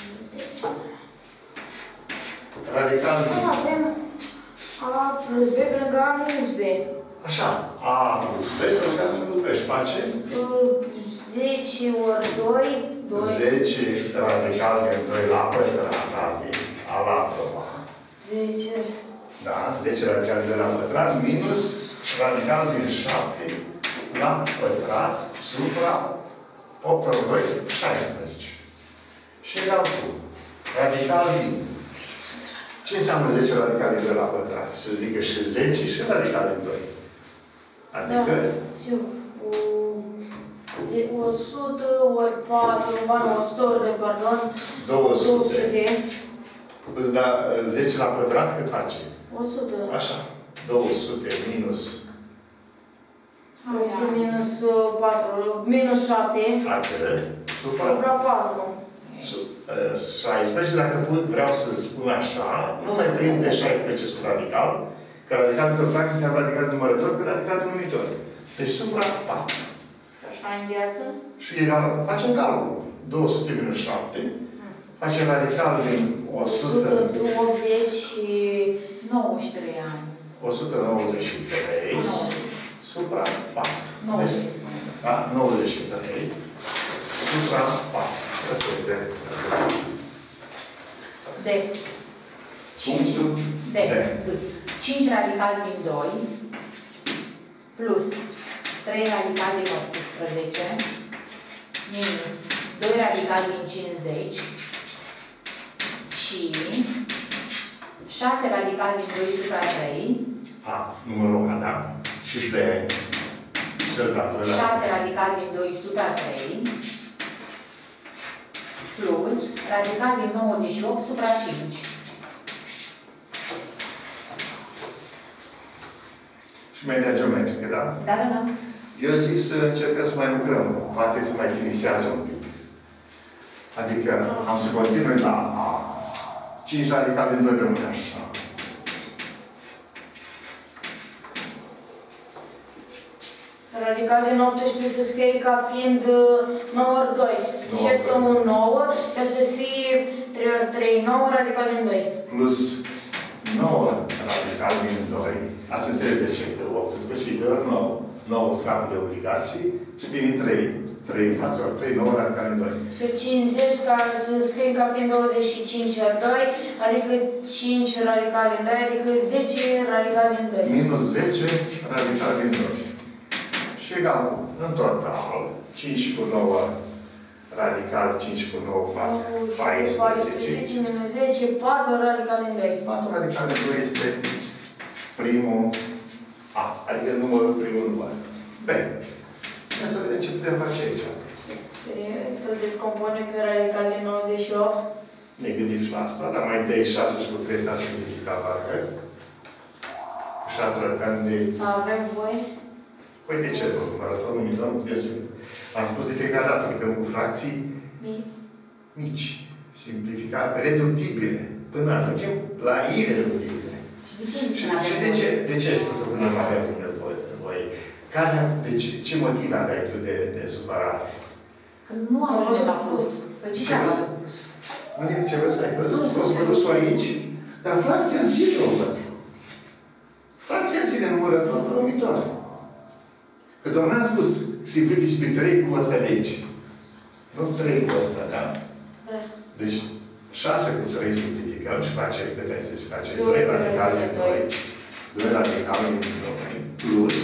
radical din... Nu avem A plus B pe lângă A minus B. Așa, A plus B pe lângă A minus B și face zece ori doi, doi. zece radical din doi la pătrat, adică A la doua. zece. Da, zece radical din doi la pătrat minus radical din șapte la pătrat supra opt ori doi, șaisprezece. Și egal cu radical din... Ce înseamnă zece radical din doi la pătrat? Se zică și zece și radical din doi. Adică... Da, știu. o sută ori patru, bani, o sută ori, pardon. două sute. Îți da zece la pătrat cât face? o sută. Așa. două sute minus... opt minus patru, minus șapte. Atât. Supra... Supra patru. șaisprezece, dacă vreau să spun așa, nu mai prinde șaisprezece sub radical, că radical de fracție înseamnă radical de numărător pe radical de numitor. Deci supra patru. Și așa în viață? Și egal, facem calcul. două sute minus șapte. Facem radical din o sută optzeci și nouăzeci și trei ani. o sută nouăzeci și trei supra patru. nouăzeci. Deci, da? nouăzeci și trei supra patru. Asta este... D. Punctul D. D. cinci radical din doi plus trei radical din optsprezece minus doi radical din cincizeci și șase radical din doi supra trei. A, numărul A, da? Și B, cel de-al doilea. șase radical din doi supra trei plus radical din nouăzeci și opt supra cinci. Și media geometrică, da? Da, da, da. Eu zic să încercăm să mai lucrăm. Poate să mai finisează un pic. Adică am să continui la A. cinci radical din doi rămâne așa. Radical din optsprezece se scrie ca fiind nouă ori doi. Ce să un nouă, ce să fie trei ori trei, nouă radical din doi. Plus nouă radical din doi. Ați înțeles de ce? De optsprezece și de ori nouă. nouă scapă de obligații și vine trei. trei în față ori trei, nouă radical din doi. Și cincizeci care se scrie ca fiind douăzeci și cinci ori doi, adică cinci radical din doi, adică zece radical din doi. Minus zece radical din doi. Și egal cu, în total, cinci cu nouă radical, cinci cu nouă fac paisprezece. Minus zece, patru radical din doi. patru radical din doi este primul A, adică numărul, primul număr. Bine. Să vedem ce putem face aici. Să-l descompunem pe radical din nouăzeci și opt. Ne gândim și la asta, dar mai întâi șase și cu trei s-a simplificat parcă. șase radical de... Avem voi. Păi de ce, domnul Maraton? Nu putem să... Am spus de fiecare dată, lucrăm cu fracții mici. mici. Simplificate, reductibile. Până ajungem la ireductibile. Și de ce? De ce ai spus că nu avem nevoie? Care, de ce, ce motiv aveai tu de, de supărare? Că nu ajunge la plus. Păi ce ce vreau? Unde ce văzut? Ai văzut-o aici? Dar fracția în sine o văzut. Fracția în sine numără tot promitor. Că doar n-am spus simplifici pe trei cu ăsta de aici. Nu trei cu ăsta, da? Da. Deci șase cu trei simplificăm și face, cât ai zis, face doi radicali din doi. doi radicali din doi. Plus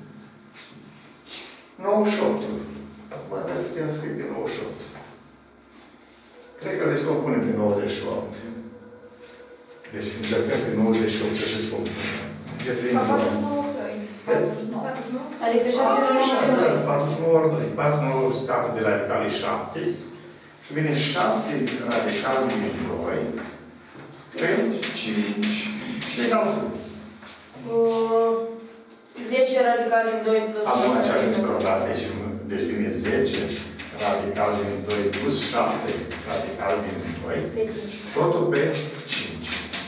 nouăzeci și opt. Acum ne putem scrie pe nouăzeci și opt. Cred că le descompunem pe nouăzeci și opt. Deci încercăm pe nouăzeci și opt să se descompunem. patruzeci și nouă ori doi. Adică șapte ori doi. patruzeci și nouă ori doi. patruzeci și nouă scapă de radicali șapte. Și vine șapte radicali din doi. Pe cinci. Și egal cu zece radical din doi plus acum ce ajungi pe o dată, deci, deci vine zece radical din doi plus șapte radical din doi, totul pe cinci.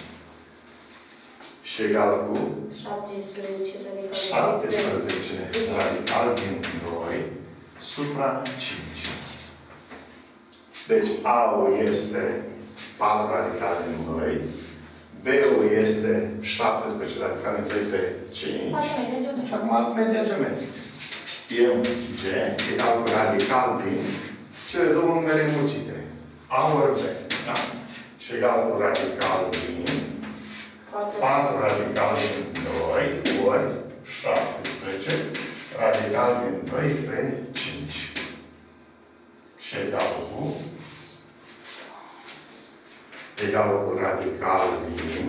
Și egal cu șaptesprezece radical șaptesprezece radical din doi supra cinci. Deci A-ul este patru radical din doi, B-ul este șaptesprezece radical din doi pe cinci. Și acum media geometrică. M, G, egal cu radical din cele două numere înmulțite. A ori B. Da? Și egal cu radical din patru radical din doi ori șaptesprezece radical din doi pe cinci. Și egal cu egal cu radical din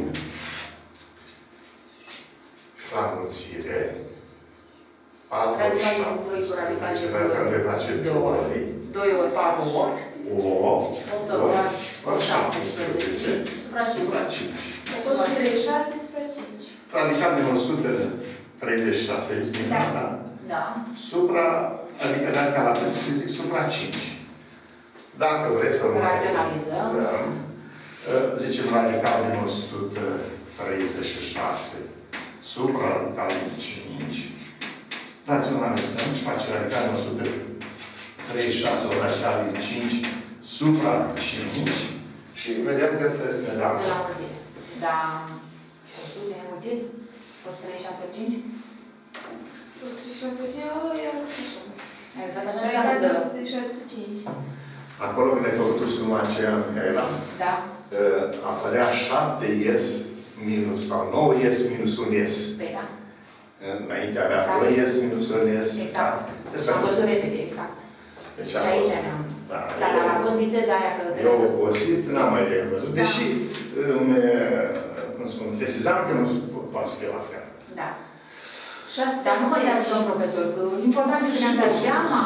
la înmulțire patru ori șaptesprezece, dacă le face doi, doi ori patru ori, opt ori șaptesprezece supra cinci. o sută treizeci și șase spre cinci. Radical din o sută treizeci și șase, zic, da? Da. Supra, adică radical la fizic, supra cinci. Dacă vreți să raționalizăm, zicem radical din o sută treizeci și șase supra radical din cinci. Raționalizăm și face radical din o sută treizeci și șase ori radical din cinci supra cinci și vedem că ne dăm. De la mulțire. Da. o sută de mulțiri? o sută treizeci și șase ori cinci? o sută treizeci și șase ori cinci, eu am scris așa. Exact, așa Radical de o sută treizeci și șase ori cinci. Acolo când ai făcut suma aceea, Mihaela, da. apărea șapte ies minus, sau nouă ies minus un ies. Păi da. Înainte avea doi ies minus un ies. Exact. Am văzut repede, exact. Deci și aici am. Da, dar eu, a fost viteza aia că... Eu obosit, n-am mai de văzut. Da. Deși, îmi, cum spun, sesizam că nu poate să fie la fel. Da. Și asta, dar nu contează, domn profesor, că important este că ne-am dat seama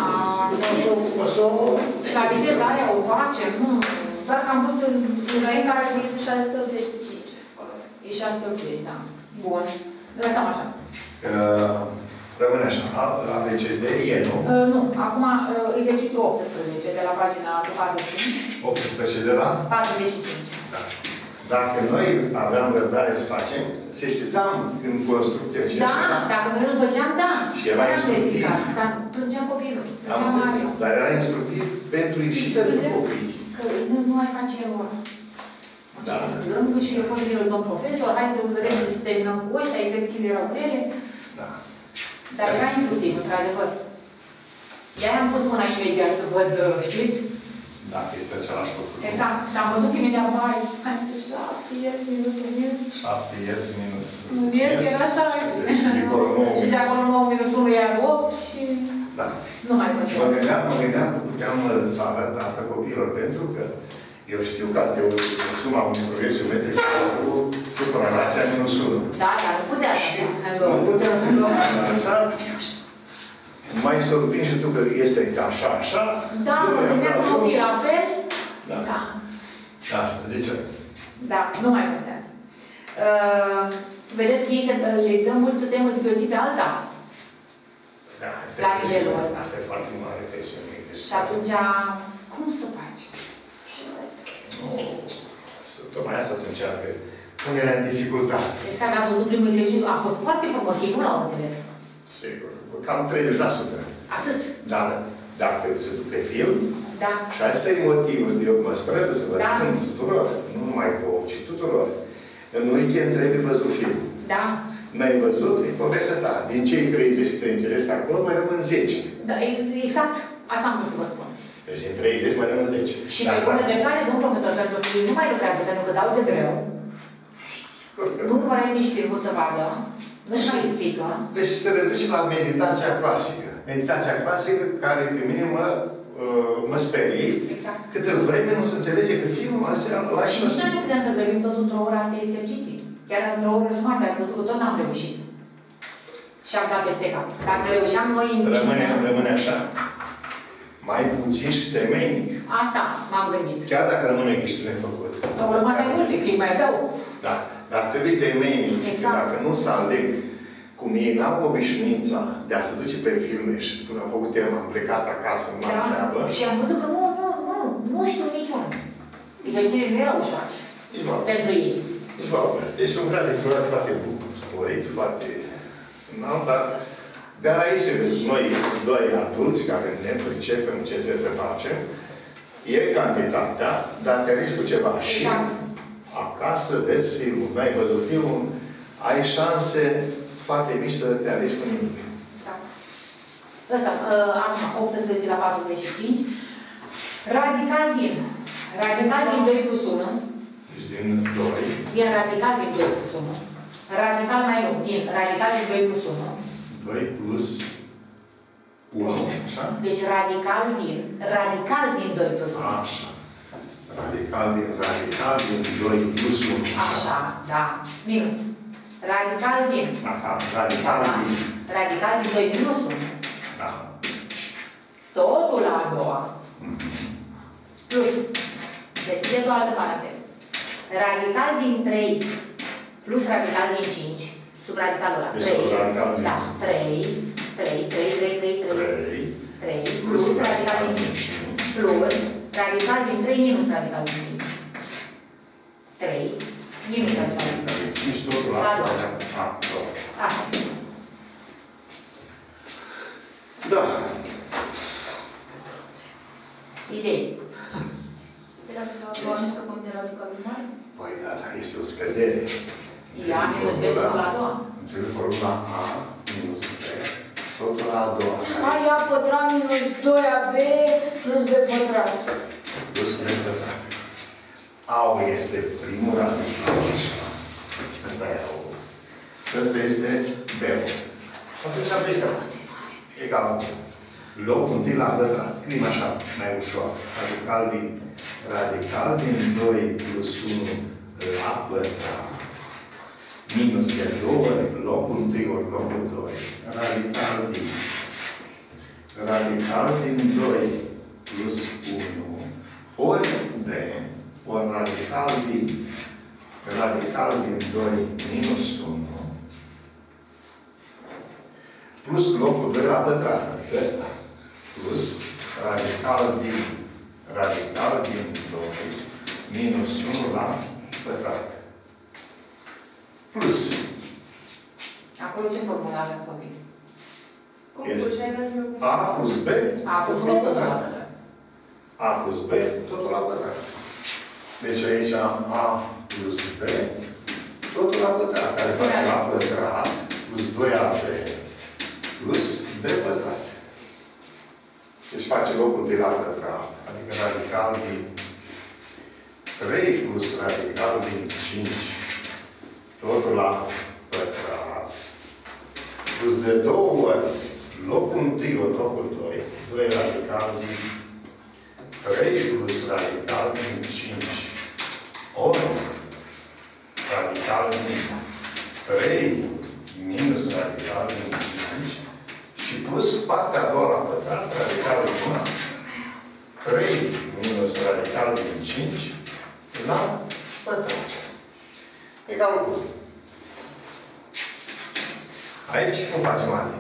și la viteza aia o facem, nu, doar că am vrut să... Noi care este șase sute optzeci cu cinci. E șase sute optzeci, da. Bun. Lăsăm așa. Uh, rămâne așa. A B C D E, nu? Uh, nu. Acum, uh, exercițiul optsprezece, de la pagina patruzeci și cinci. optsprezece de la? patruzeci și cinci. Da. Dacă noi aveam răbdare să facem, sesizam în construcție ce Da, dacă noi nu făceam, da. Și era instructiv. Dar plângeam copilul. Am înțeles. Dar era instructiv pentru și pentru copii. Că nu, nu mai face erori. Da. Să plâng și eu fost zilul domn profesor, hai să vedem să terminăm cu ăștia, exercițiile erau grele. Da. Dar era instructiv, într-adevăr. De-aia am pus mâna imediat să văd, știți? Dacă este același lucru. Exact. Și am văzut imediat, mai, hai să șapte, ies, minus, minus. șapte ies minus. Ies, era așa. Și de acolo nouă minus unu iar opt și... Da. Nu mai puteam. Mă gândeam, mă gândeam că puteam să arăt asta copiilor, pentru că eu știu că te suma unui proiect geometric cu suprarația minus unu. Da, dar nu putea să Nu puteam să nu așa. Mai surprind și tu că este așa, așa. Da, mă gândeam că nu fi la fel. Da. Da. Da, zice. Da, nu mai putează. Uh, vedeți ei că le dă multă temă de pe o zi pe alta. Da, la nivelul ăsta. Asta e foarte mare presiune. Și atunci, cum să faci? Nu, tocmai asta se încearcă. Punerea în dificultate. Exact, am văzut primul exercițiu, a fost foarte frumos, ei nu l-au înțeles. Sigur, cam treizeci la sută. Atât. Dar dacă se duc pe film, da. Și asta e motivul, eu mă strădu să vă da. spun tuturor, nu numai vouă, ci tuturor. În weekend trebuie văzut film. Da. N-ai văzut, e povestea ta. Din cei treizeci te înțeles acolo, mai rămân zece. Da, exact. Asta am vrut să vă spun. Deci din treizeci mai rămân zece. Și pe bună dreptate, domn profesor, pentru că ei nu mai lucrează, pentru că dau de greu. Nu urmăresc nici filmul să vadă. Nu-și mai explică. Deci se reduce la meditația clasică. Meditația clasică care pe mine mă, uh, mă sperie. Exact. Câtă vreme nu se înțelege că filmul ăsta la și nici noi nu putem să grăbim tot într-o oră de exerciții. Chiar într-o oră jumătate, ați văzut că tot n-am reușit. Și am dat peste cap. Dacă reușeam noi în Rămâne, rămâne așa. Mai puțin și temeinic. Asta m-am gândit. Chiar dacă rămâne ghiștul nefăcut. Au rămas mai multe, că e mai rău. Da. Dar trebuie temeinic. Exact. Dacă nu să aleg cum ei n-au obișnuința de a se duce pe filme și spune, am făcut tema, am plecat acasă, nu am da. treabă. Și am văzut că nu, nu, nu, nu știu niciun. Exercițiile nu erau ușoare. Pentru ei. Nici vorba. Deci un grad de explorat foarte sporit, foarte înalt, dar dar aici noi, doi adulți care ne pricepem ce trebuie să facem, e cantitatea, dar te riști cu ceva. Exact. Și acasă vezi filmul, nu ai văzut filmul, ai șanse foarte mici să te alegi cu nimic. Exact. Ăsta, acum, optsprezece la patruzeci și cinci. Radical din. Radical din doi plus unu. Deci din doi. Din radical din doi plus unu. Radical mai lung. Din radical din doi plus unu. doi plus unu. Așa? Deci radical din. Radical din doi plus unu. Așa. Radical din radical din doi plus unu. Așa, da. Minus. Radical din. Aha, radical da. din. Radical din doi minus unu. Da. Totul la a doua. Plus. Deschideți o altă parte. Radical din trei plus radical din cinci. Sub radicalul ăla. Deci trei. radical din Da. trei. trei, trei, trei, trei, trei. trei. Plus radical din cinci. Plus radical din trei minus radical din cinci. trei. Minus radical din cinci. Nici totul la doua. Asta. Da. Idei. Pe dacă la doua nu scăpăm de radicalul mare? Păi da, da, este o scădere. Ia minus B totul la a doua. Între formula A minus B, totul la a doua. A pătrat minus doi A B plus B pătrat. Plus B pătrat. A-ul este primul radical. Ăsta e A-ul. Ăsta este B-ul. Atunci aplicăm. Egal. Locul întâi la pătrat. Scriem așa, mai ușor. Radical din, radical din doi plus unu la pătrat. Minus de două ori, locul întâi ori locul doi. Radical din. Radical din doi plus unu ori B ori radical din. Radical din doi minus unu plus locul doi la pătrat. Adică ăsta. Plus radical din. Radical din doi minus unu la pătrat. Plus. Acolo ce formulă avem, copii? Cum Este. cu ce ai văzut? A plus B, A plus B, totul la tot la pătrat. pătrat. A plus B, totul la pătrat. Deci aici am A plus B, totul la pătrat, care face A pătrat, plus doi A B, plus B pătrat. Deci face locul de la pătrat, adică radical din trei plus radical din cinci, totul la pătrat, plus de două ori, locul întâi ori locul doi, doi radical din trei plus radical din cinci, ori radical din trei minus radical din cinci, și plus partea a doua la pătrat, radical din trei minus radical din cinci, la pătrat. Egal cu. Aici cum facem ani?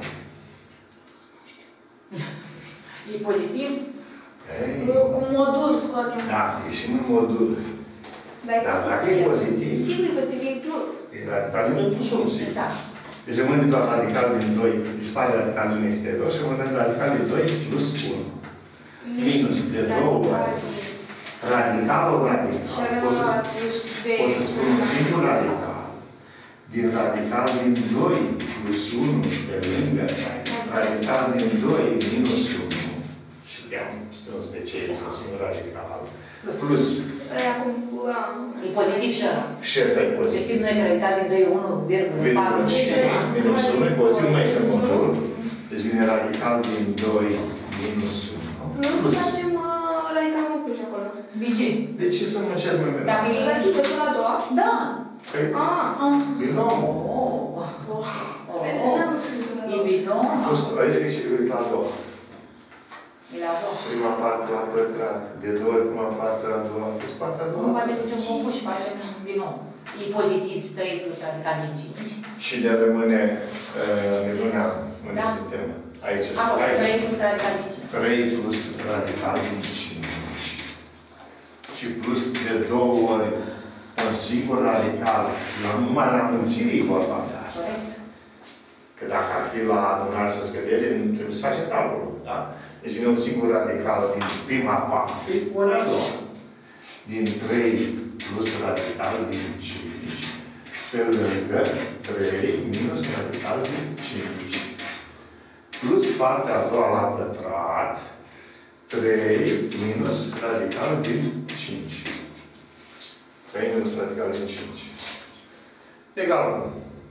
E pozitiv? Ei, Cu modul scoatem. da, ieșim în modul. Dar dacă e pozitiv, Sigur e pozitiv, e plus. e radical din doi plus unu, sigur. Exact. Deci rămâne doar radical din doi, dispare radical din exterior și rămâne radical din doi plus unu. Minus de două ori. Radicalul radical. Și avem Pot să, A plus B. pot să spun un singur radical. Din radical din doi plus unu pe lângă radical din doi minus unu. Și le-am strâns pe cei un singur radical. Plus. Aia cum cu A. E pozitiv și ăla. Și ăsta e Deci pozitiv. știm noi că radical din doi, unu, virgulă, patru, Virgulă și minus unu e pozitiv, mai sunt motorul. Deci vine radical din doi minus unu. Plus facem uh, radical mai plus acolo. B G. De ce să mă cer mai Dacă mereu? e... Dar ce, totul la a doua? Da. Păi, Ah. binom. Oh. Vede, Oh. n-am văzut totul la a E doua. bidon. A fost aici și la a doua. E la două. Prima parte la pătrat, de două ori prima parte la a doua, plus partea a Nu doua. face niciun compus și face din nou. E pozitiv trei plus radical din cinci. Și ne rămâne uh, minunea unde Da. suntem. Aici. Acolo, trei Aici. plus radical din cinci. trei plus radical din cinci. Și plus de două ori un singur radical. La numai la mulțire e vorba de asta. Corect? Că dacă ar fi la adunare și scădere, nu trebuie să facem calculul. Da? Deci vine un singur radical din prima parte, ori a doua. Din trei plus radical din cinci, pe lângă trei minus radical din cinci. Plus partea a doua la pătrat, trei minus radical din cinci. trei minus radical din cinci. Egal cu.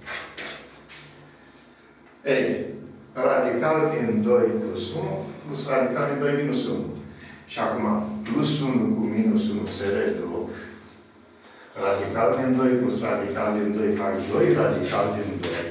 Ei, radical din doi plus unu plus radical din doi minus unu. Și acum, plus unu cu minus unu se reduc. Radical din doi plus radical din doi fac doi radical din doi.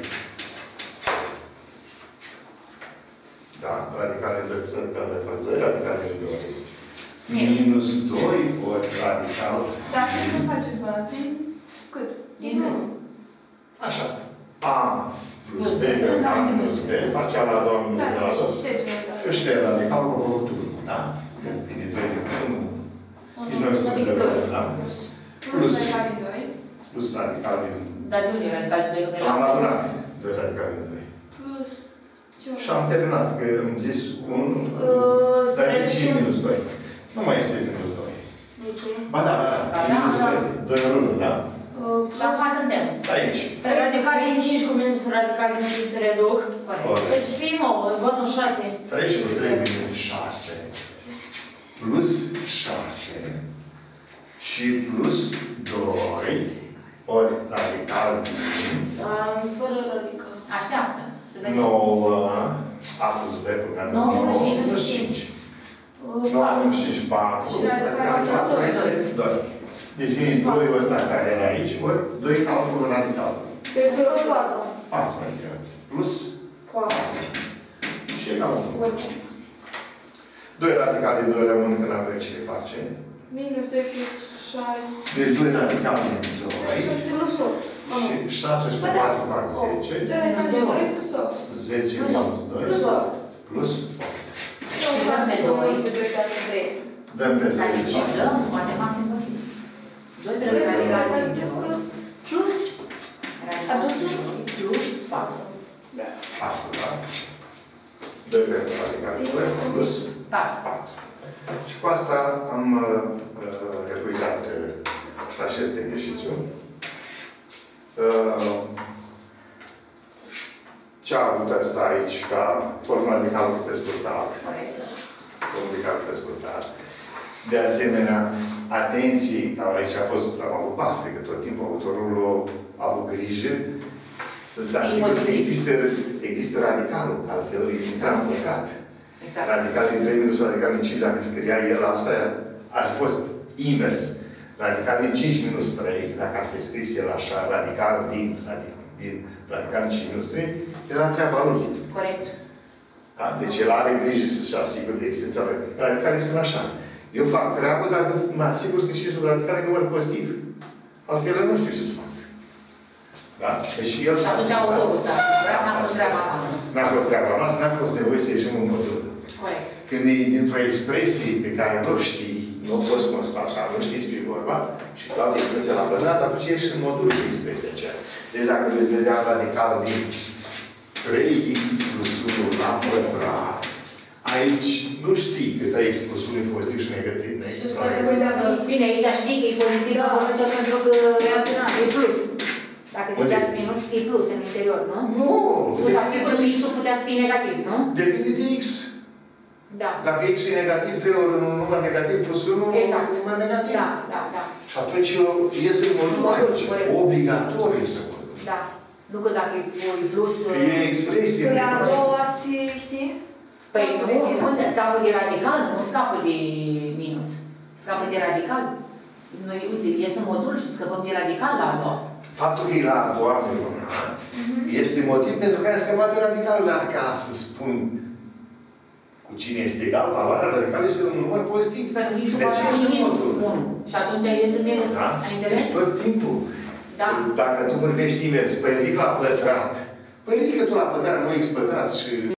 Da, radical din doi plus radical din doi fac doi radical din doi. Minus doi ori radical. Dacă nu facem pe ăla, din cât? Din cât? Așa. A plus B, pe A minus B, face A la doua minus B la doua. Ăștia e radical cu făcutul, da? Când vine doi minus unu. Nici noi spune de rău, da? Plus radical din doi. Plus radical din... Dar nu e radical din doi, că de Am la... adunat doi radical din doi. Plus ce? Și am terminat, că am zis unu, Uh, dar să de ce reducem. minus doi? Nu mai este minus doi. De ce? Ba da, ba da. Ba da, Minus da. doi, doi ori unu, da? Uh, Și acum suntem. Aici. Radical din cinci cu minus radical din cinci se reduc. Corect. Deci să fie nouă, bănul șase. trei și cu trei minus șase. Plus șase. Și plus doi ori radical din Dar fără radical. Așteaptă. Să vedem. nouă. A plus B cu care nouă nouă minus plus cinci. cinci. Uh, nouă patru. minus cinci, patru. Și radical din Radical doi. este doi. Deci vine doi ăsta care era aici, ori doi calcul radical. Pe doi patru. patru, adică plus Patru. și egal unu. doi radical din doi rămân că n-avem ce le face. Minus doi plus șase. Deci doi radical din doi. Plus opt. Și șase și cu Ba da. patru fac zece. doi radical din doi plus opt. zece Plus opt. minus doi. Plus opt. Plus opt. Și dăm pe doi. Pe doi, dar pe trei. Dăm pe Adică zece. dăm, poate maxim posibil. doi pe lângă radicalul din doi. plus, plus, Radicalul din doi plus patru. patru, da? doi pe radicalul din doi plus patru. Și cu asta am uh, epuizat uh, acest exercițiu. Uh, ce a avut asta aici ca formula de calcul pe scurtat? Formula de calcul pe scurtat. De asemenea, atenție, aici a fost, am avut baftă, că tot timpul autorul a avut grijă să se asigure că există, există radicalul, că altfel îi intra în păcat. Exact. Radical din trei minus radical din cinci, dacă scria el asta, ar fi fost invers. Radical din cinci minus trei, dacă ar fi scris el așa, radical din, radical, din radical din cinci minus trei, era treaba lui. Corect. Da? Deci el are grijă să se asigure de existența radicalului. Radicalii spun așa. Eu fac treabă dacă mă asigur că și sub radical e număr pozitiv. Altfel nu știu ce să fac. Da? Deci el s-a atunci autorul, da. N-a fost treaba noastră. N-a fost treaba noastră, n-a fost nevoie să ieșim în modul. Corect. Când e dintr-o expresie pe care nu știi, nu o poți constata, nu știi despre vorba, și toată expresia la pătrat, atunci ești în modul de expresia aceea. Deci dacă veți vedea radical din trei x plus unu la pătrat, aici nu știi că trei x plus unu e pozitiv și negativ. Bine, aici știi că e pozitiv, pentru că e plus. Dacă ziceați minus, e plus în interior, nu? Nu! Plus x-ul putea să fie negativ, nu? Depinde de x. Da. Dacă x e negativ, trei ori un număr negativ plus unu, exact. un număr negativ. Da, da, da. Și atunci iese în modul aici. Obligatoriu este modul. Da. Nu că dacă e plus... E expresie. Că la a doua zi, știi? Păi nu, nu, scapă de radical, nu scapă de minus. Scapă de radical. Noi, uite, iese modul și scăpăm de radical la a doua. Faptul că e la a doua formă este motiv pentru care a scăpat de radical, dar ca să spun cu cine este egal, valoarea radicală este un număr pozitiv. Pentru că x-ul poate fi minus unu. Și atunci iese minus. Da? Ai înțeles? Deci tot timpul. Da. Dacă tu vorbești invers, păi ridic la pătrat. Păi ridică tu la pătrat, nu x pătrat și...